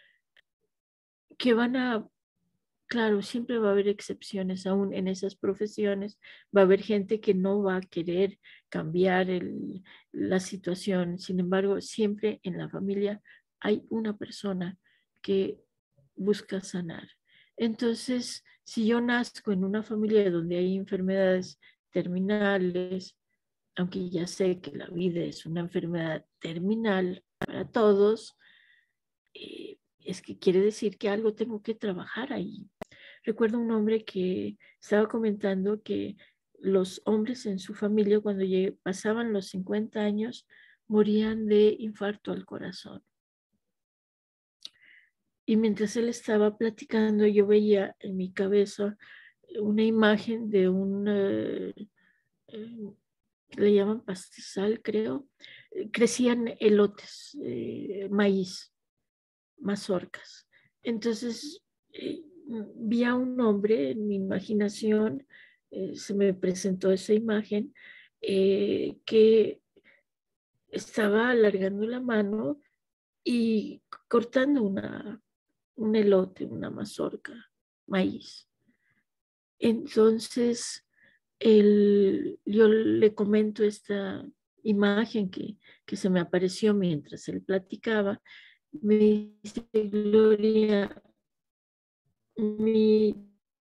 que van a, claro, siempre va a haber excepciones, aún en esas profesiones, va a haber gente que no va a querer cambiar el, la situación. Sin embargo, siempre en la familia hay una persona que busca sanar. Entonces, si yo nazco en una familia donde hay enfermedades terminales, aunque ya sé que la vida es una enfermedad terminal para todos, eh, es que quiere decir que algo tengo que trabajar ahí. Recuerdo un hombre que estaba comentando que los hombres en su familia cuando pasaban los cincuenta años morían de infarto al corazón. Y mientras él estaba platicando, yo veía en mi cabeza una imagen de un, eh, eh, le llaman pastizal, creo. Eh, Crecían elotes, eh, maíz, mazorcas. Entonces, eh, vi a un hombre en mi imaginación, eh, se me presentó esa imagen, eh, que estaba alargando la mano y cortando una, un elote, una mazorca, maíz. Entonces, el, yo le comento esta imagen que, que se me apareció mientras él platicaba. Me dice, Gloria, mi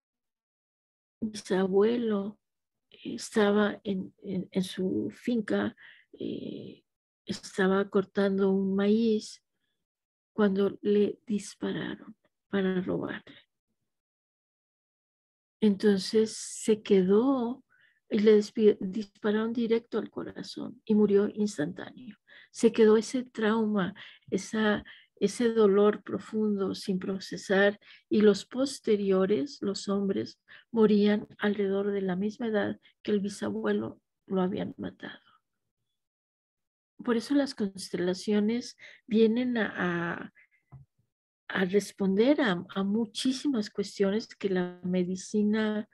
bisabuelo estaba en, en, en su finca, eh, estaba cortando un maíz cuando le dispararon para robarle. Entonces se quedó y le dispararon directo al corazón y murió instantáneo. Se quedó ese trauma, esa, ese dolor profundo sin procesar, y los posteriores, los hombres, morían alrededor de la misma edad que el bisabuelo lo habían matado. Por eso las constelaciones vienen a, a a responder a, a muchísimas cuestiones que la medicina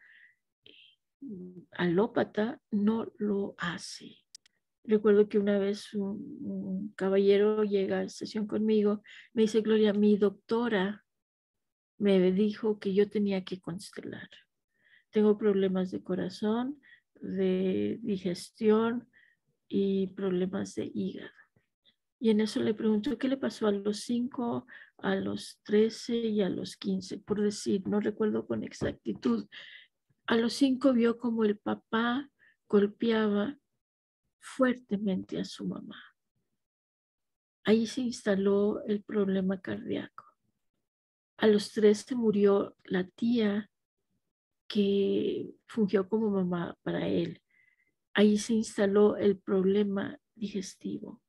alópata no lo hace. Recuerdo que una vez un, un caballero llega a sesión conmigo, me dice, Gloria, mi doctora me dijo que yo tenía que constelar. Tengo problemas de corazón, de digestión y problemas de hígado. Y en eso le pregunto qué le pasó a los cinco, a los trece y a los quince, por decir, no recuerdo con exactitud. A los cinco vio como el papá golpeaba fuertemente a su mamá. Ahí se instaló el problema cardíaco. A los trece murió la tía que fungió como mamá para él. Ahí se instaló el problema digestivo.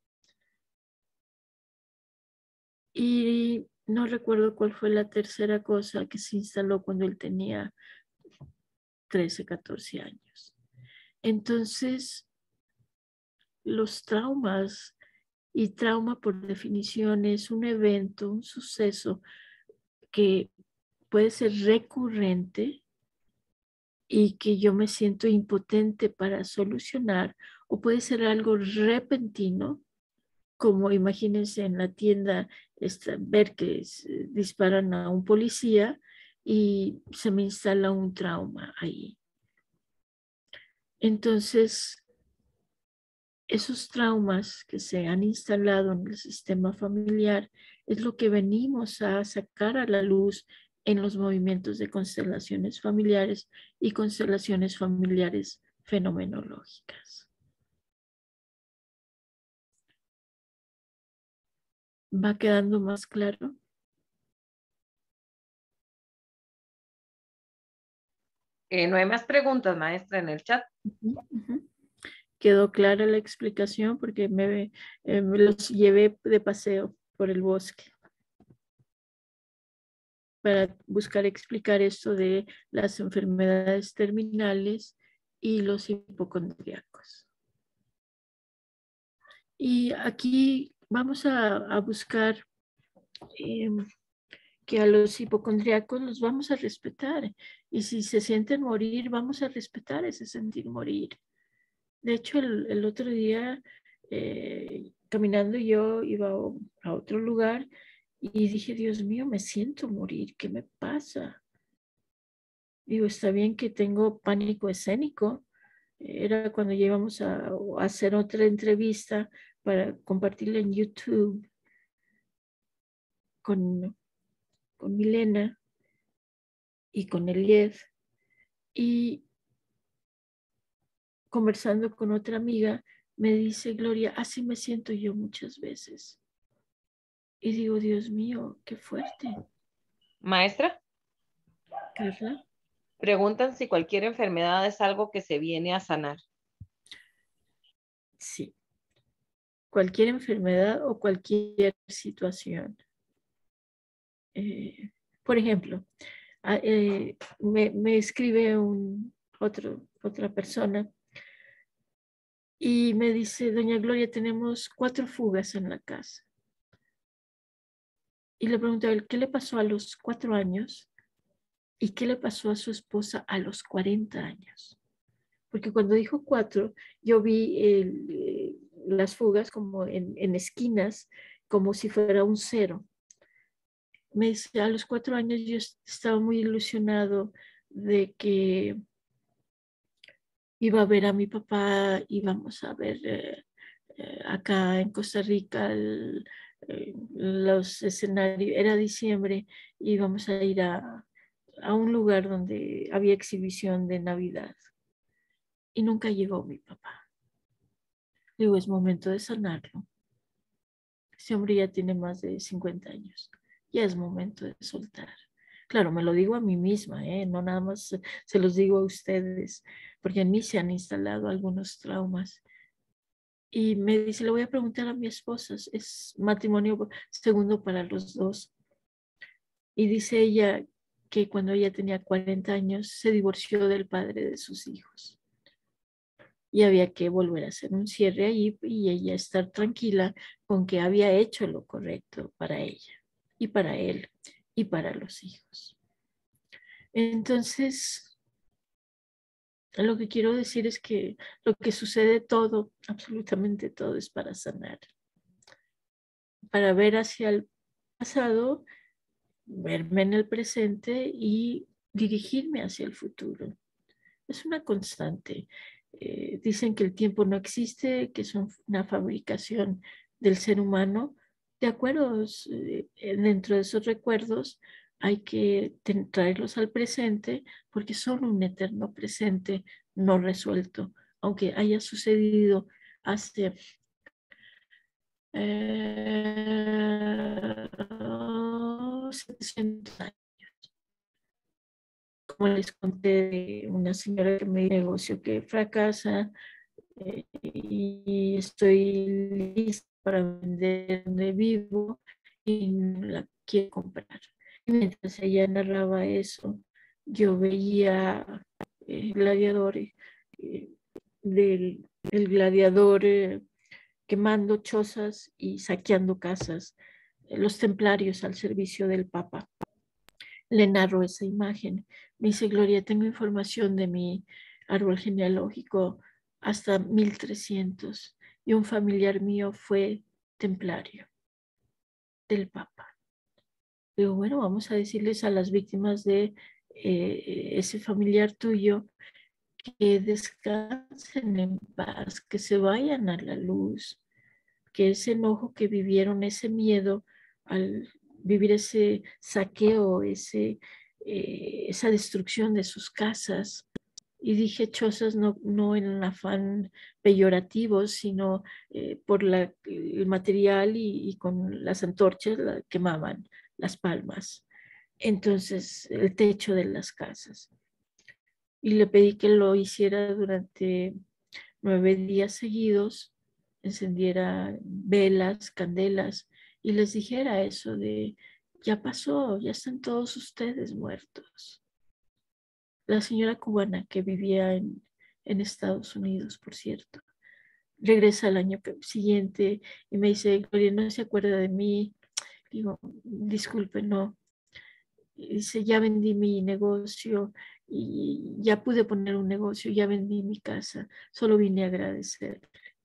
Y no recuerdo cuál fue la tercera cosa que se instaló cuando él tenía trece, catorce años. Entonces, los traumas, y trauma por definición es un evento, un suceso que puede ser recurrente y que yo me siento impotente para solucionar, o puede ser algo repentino, como imagínense en la tienda esta, ver que se disparan a un policía y se me instala un trauma ahí. Entonces, esos traumas que se han instalado en el sistema familiar es lo que venimos a sacar a la luz en los movimientos de constelaciones familiares y constelaciones familiares fenomenológicas. ¿Va quedando más claro? Eh, no hay más preguntas, maestra, en el chat. Uh-huh, uh-huh. Quedó clara la explicación porque me, eh, me los llevé de paseo por el bosque para buscar explicar esto de las enfermedades terminales y los hipocondríacos. Y aquí vamos a, a buscar eh, que a los hipocondríacos los vamos a respetar. Y si se sienten morir, vamos a respetar ese sentir morir. De hecho, el, el otro día, eh, caminando yo iba a, a otro lugar y dije, Dios mío, me siento morir, ¿qué me pasa? Digo, está bien que tengo pánico escénico. Era cuando llevamos a, a hacer otra entrevista para compartirla en YouTube con, con Milena y con Elied. Y conversando con otra amiga, me dice, Gloria, así me siento yo muchas veces. Y digo, Dios mío, qué fuerte. Maestra, Carla. preguntan si cualquier enfermedad es algo que se viene a sanar. Sí. Cualquier enfermedad o cualquier situación. Eh, por ejemplo, eh, me, me escribe un, otro, otra persona y me dice, doña Gloria, tenemos cuatro fugas en la casa. Y le pregunto a él, ¿qué le pasó a los cuatro años? ¿Y qué le pasó a su esposa a los cuarenta años? Porque cuando dijo cuatro, yo vi el, eh, las fugas como en, en esquinas, como si fuera un cero. Me dice, a los cuatro años yo estaba muy ilusionado de que iba a ver a mi papá, íbamos a ver eh, eh, acá en Costa Rica el, eh, los escenarios, era diciembre, y íbamos a ir a, a un lugar donde había exhibición de Navidad. Y nunca llegó mi papá. Digo, es momento de sanarlo. Ese hombre ya tiene más de cincuenta años. Ya es momento de soltar. Claro, me lo digo a mí misma, ¿eh? No nada más se, se los digo a ustedes, porque en mí se han instalado algunos traumas. Y me dice, le voy a preguntar a mi esposa, es matrimonio segundo para los dos. Y dice ella que cuando ella tenía cuarenta años se divorció del padre de sus hijos. Y había que volver a hacer un cierre allí y ella estar tranquila con que había hecho lo correcto para ella y para él y para los hijos. Entonces, lo que quiero decir es que lo que sucede todo, absolutamente todo, es para sanar, para ver hacia el pasado, verme en el presente y dirigirme hacia el futuro. Es una constante. Eh, dicen que el tiempo no existe, que es una fabricación del ser humano. De acuerdo, eh, dentro de esos recuerdos hay que traerlos al presente porque son un eterno presente no resuelto, aunque haya sucedido hace eh, setecientos años. Como les conté de una señora que me dio negocio que fracasa, eh, y estoy lista para vender donde vivo y no la quiero comprar. Y mientras ella narraba eso, yo veía eh, gladiadores, eh, del el gladiador eh, quemando chozas y saqueando casas, eh, los templarios al servicio del Papa. Le narro esa imagen. Me dice, Gloria, tengo información de mi árbol genealógico hasta mil trescientos y un familiar mío fue templario del Papa. Digo, bueno, vamos a decirles a las víctimas de eh, ese familiar tuyo que descansen en paz, que se vayan a la luz, que ese enojo que vivieron, ese miedo al vivir ese saqueo, ese, eh, esa destrucción de sus casas. Y dije chozas no, no en un afán peyorativo, sino eh, por la, el material y, y con las antorchas la, quemaban las palmas. Entonces, el techo de las casas. Y le pedí que lo hiciera durante nueve días seguidos, encendiera velas, candelas y les dijera eso de, ya pasó, ya están todos ustedes muertos. La señora cubana que vivía en, en Estados Unidos, por cierto, regresa al año siguiente y me dice, Gloria, ¿no se acuerda de mí? Digo, disculpe, no. Y dice, ya vendí mi negocio y ya pude poner un negocio, ya vendí mi casa, solo vine a agradecer.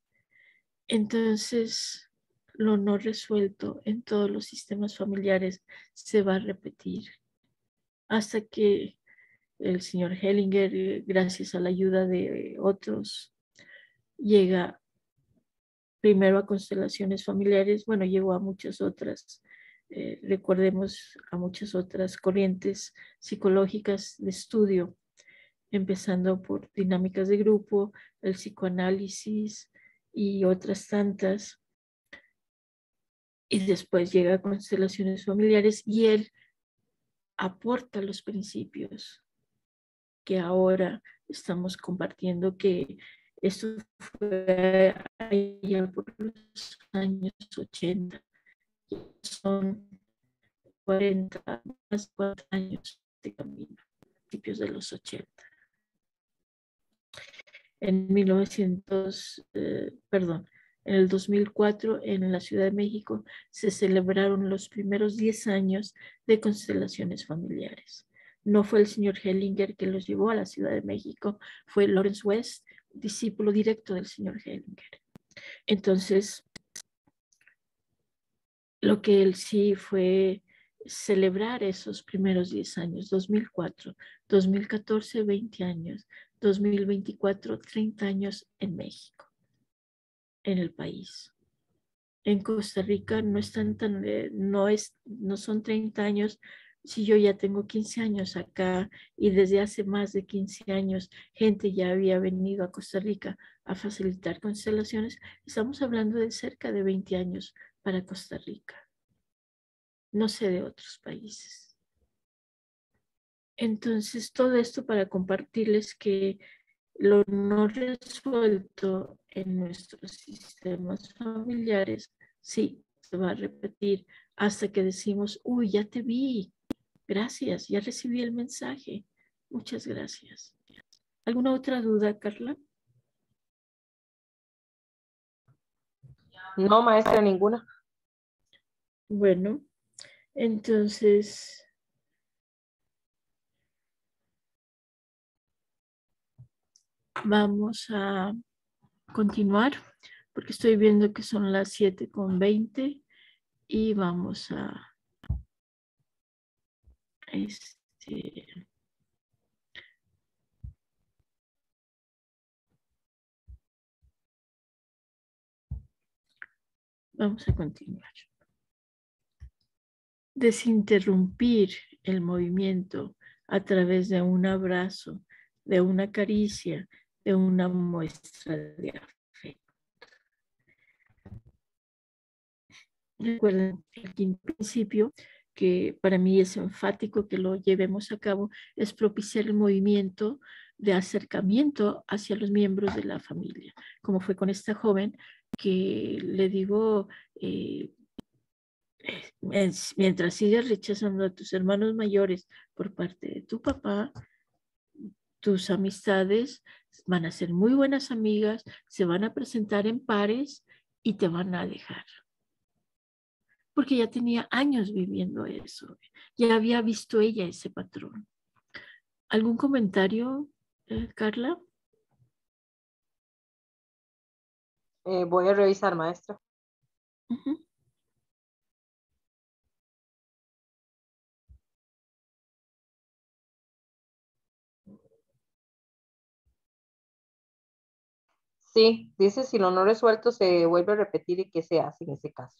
Entonces, lo no resuelto en todos los sistemas familiares se va a repetir hasta que el señor Hellinger, gracias a la ayuda de otros, llega primero a constelaciones familiares, bueno, llegó a muchas otras, eh, recordemos a muchas otras corrientes psicológicas de estudio, empezando por dinámicas de grupo, el psicoanálisis y otras tantas. Y después llega a constelaciones familiares y él aporta los principios que ahora estamos compartiendo, que esto fue allá por los años ochenta, son cuarenta, más cuarenta años de camino, principios de los ochenta. En mil novecientos, eh, perdón, en el dos mil cuatro, en la Ciudad de México, se celebraron los primeros diez años de constelaciones familiares. No fue el señor Hellinger que los llevó a la Ciudad de México, fue Lawrence West, discípulo directo del señor Hellinger. Entonces, lo que él sí fue celebrar esos primeros diez años, dos mil cuatro, dos mil catorce, veinte años, dos mil veinticuatro, treinta años en México. en el país. En Costa Rica no están tan, eh, no es, no son treinta años. Si yo ya tengo quince años acá y desde hace más de quince años gente ya había venido a Costa Rica a facilitar constelaciones, estamos hablando de cerca de veinte años para Costa Rica. No sé de otros países. Entonces, todo esto para compartirles que lo no resuelto en nuestros sistemas familiares, sí, se va a repetir hasta que decimos, uy, ya te vi, gracias, ya recibí el mensaje, muchas gracias. ¿Alguna otra duda, Carla? No, maestra, ninguna. Bueno, entonces vamos a continuar porque estoy viendo que son las siete con veinte y vamos a este, vamos a continuar. Desinterrumpir el movimiento a través de un abrazo, de una caricia, de una muestra de afecto. Recuerden el quinto principio, que para mí es enfático que lo llevemos a cabo, es propiciar el movimiento de acercamiento hacia los miembros de la familia, como fue con esta joven que le digo, eh, mientras sigas rechazando a tus hermanos mayores por parte de tu papá, tus amistades van a ser muy buenas amigas, se van a presentar en pares y te van a dejar. Porque ya tenía años viviendo eso, ya había visto ella ese patrón. ¿Algún comentario, eh, Carla? Eh, voy a revisar, maestra. Uh-huh. Sí, dice si lo no resuelto se vuelve a repetir y qué se hace en ese caso.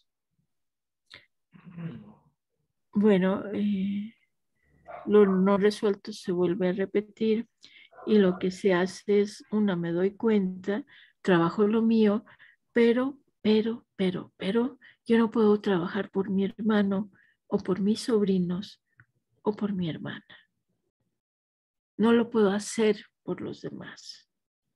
Bueno, eh, lo no resuelto se vuelve a repetir y lo que se hace es, una, me doy cuenta, trabajo lo mío, pero, pero, pero, pero, yo no puedo trabajar por mi hermano o por mis sobrinos o por mi hermana. No lo puedo hacer por los demás.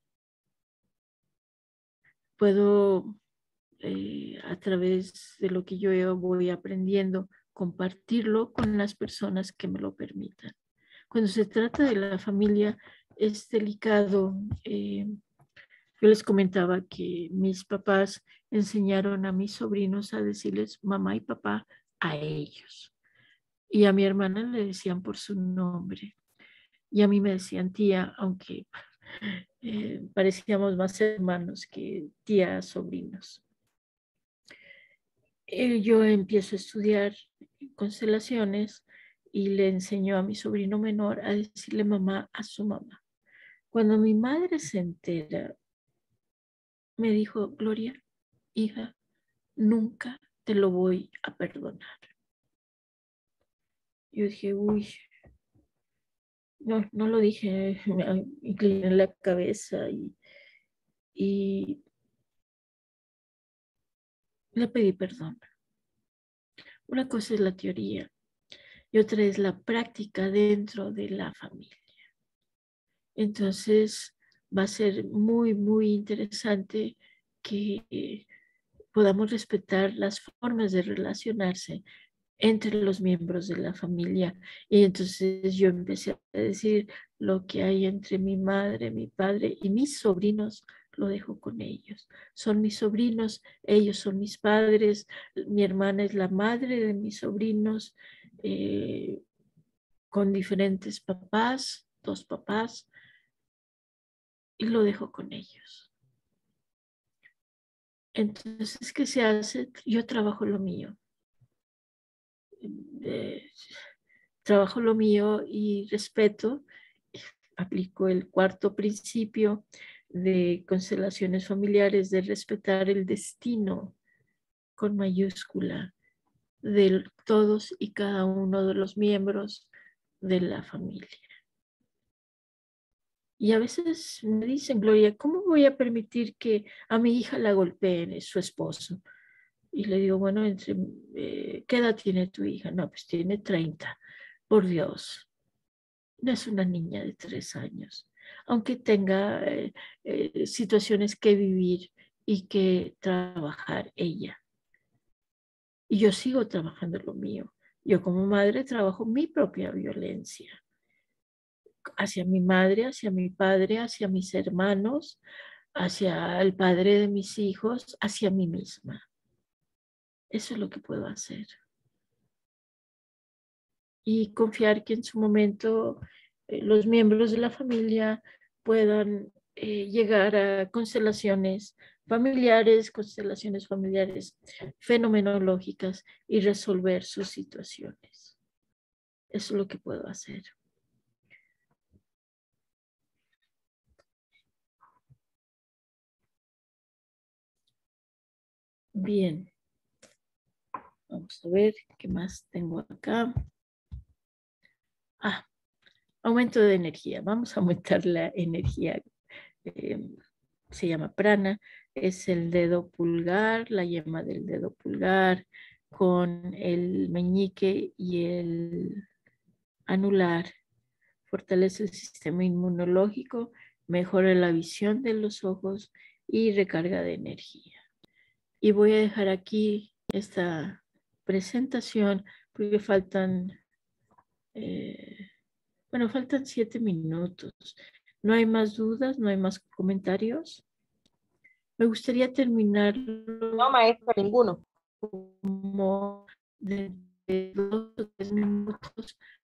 Puedo, eh, a través de lo que yo voy aprendiendo, compartirlo con las personas que me lo permitan. Cuando se trata de la familia, es delicado. Eh, yo les comentaba que mis papás enseñaron a mis sobrinos a decirles mamá y papá a ellos. Y a mi hermana le decían por su nombre. Y a mí me decían tía, aunque eh, parecíamos más hermanos que tía, sobrinos. Eh, yo empiezo a estudiar constelaciones y le enseño a mi sobrino menor a decirle mamá a su mamá. Cuando mi madre se entera, me dijo, Gloria, hija, nunca te lo voy a perdonar. Yo dije, uy, no, no lo dije, me incliné la cabeza y, y le pedí perdón. Una cosa es la teoría y otra es la práctica dentro de la familia. Entonces va a ser muy, muy interesante que podamos respetar las formas de relacionarse entre los miembros de la familia. Y entonces yo empecé a decir lo que hay entre mi madre, mi padre y mis sobrinos, lo dejo con ellos. Son mis sobrinos, ellos son mis padres, mi hermana es la madre de mis sobrinos, eh, con diferentes papás, dos papás, y lo dejo con ellos. Entonces, ¿qué se hace? Yo trabajo lo mío. Eh, trabajo lo mío y respeto. Aplico el cuarto principio, de constelaciones familiares, de respetar el destino con mayúscula de todos y cada uno de los miembros de la familia. Y a veces me dicen, Gloria, ¿cómo voy a permitir que a mi hija la golpeen su esposo? Y le digo, bueno, entre, eh, ¿qué edad tiene tu hija? No, pues tiene treinta. Por Dios, no es una niña de tres años. Aunque tenga eh, eh, situaciones que vivir y que trabajar ella. Y yo sigo trabajando lo mío. Yo como madre trabajo mi propia violencia. Hacia mi madre, hacia mi padre, hacia mis hermanos, hacia el padre de mis hijos, hacia mí misma. Eso es lo que puedo hacer. Y confiar que en su momento eh, los miembros de la familia puedan eh, llegar a constelaciones familiares, constelaciones familiares fenomenológicas y resolver sus situaciones. Eso es lo que puedo hacer. Bien. Vamos a ver qué más tengo acá. Ah, aumento de energía. Vamos a aumentar la energía. Eh, se llama prana. Es el dedo pulgar, la yema del dedo pulgar con el meñique y el anular. Fortalece el sistema inmunológico, mejora la visión de los ojos y recarga de energía. Y voy a dejar aquí esta presentación porque faltan, eh, bueno, faltan siete minutos. ¿No hay más dudas? ¿No hay más comentarios? Me gustaría terminar No, maestra, ninguno. como de, de dos o tres minutos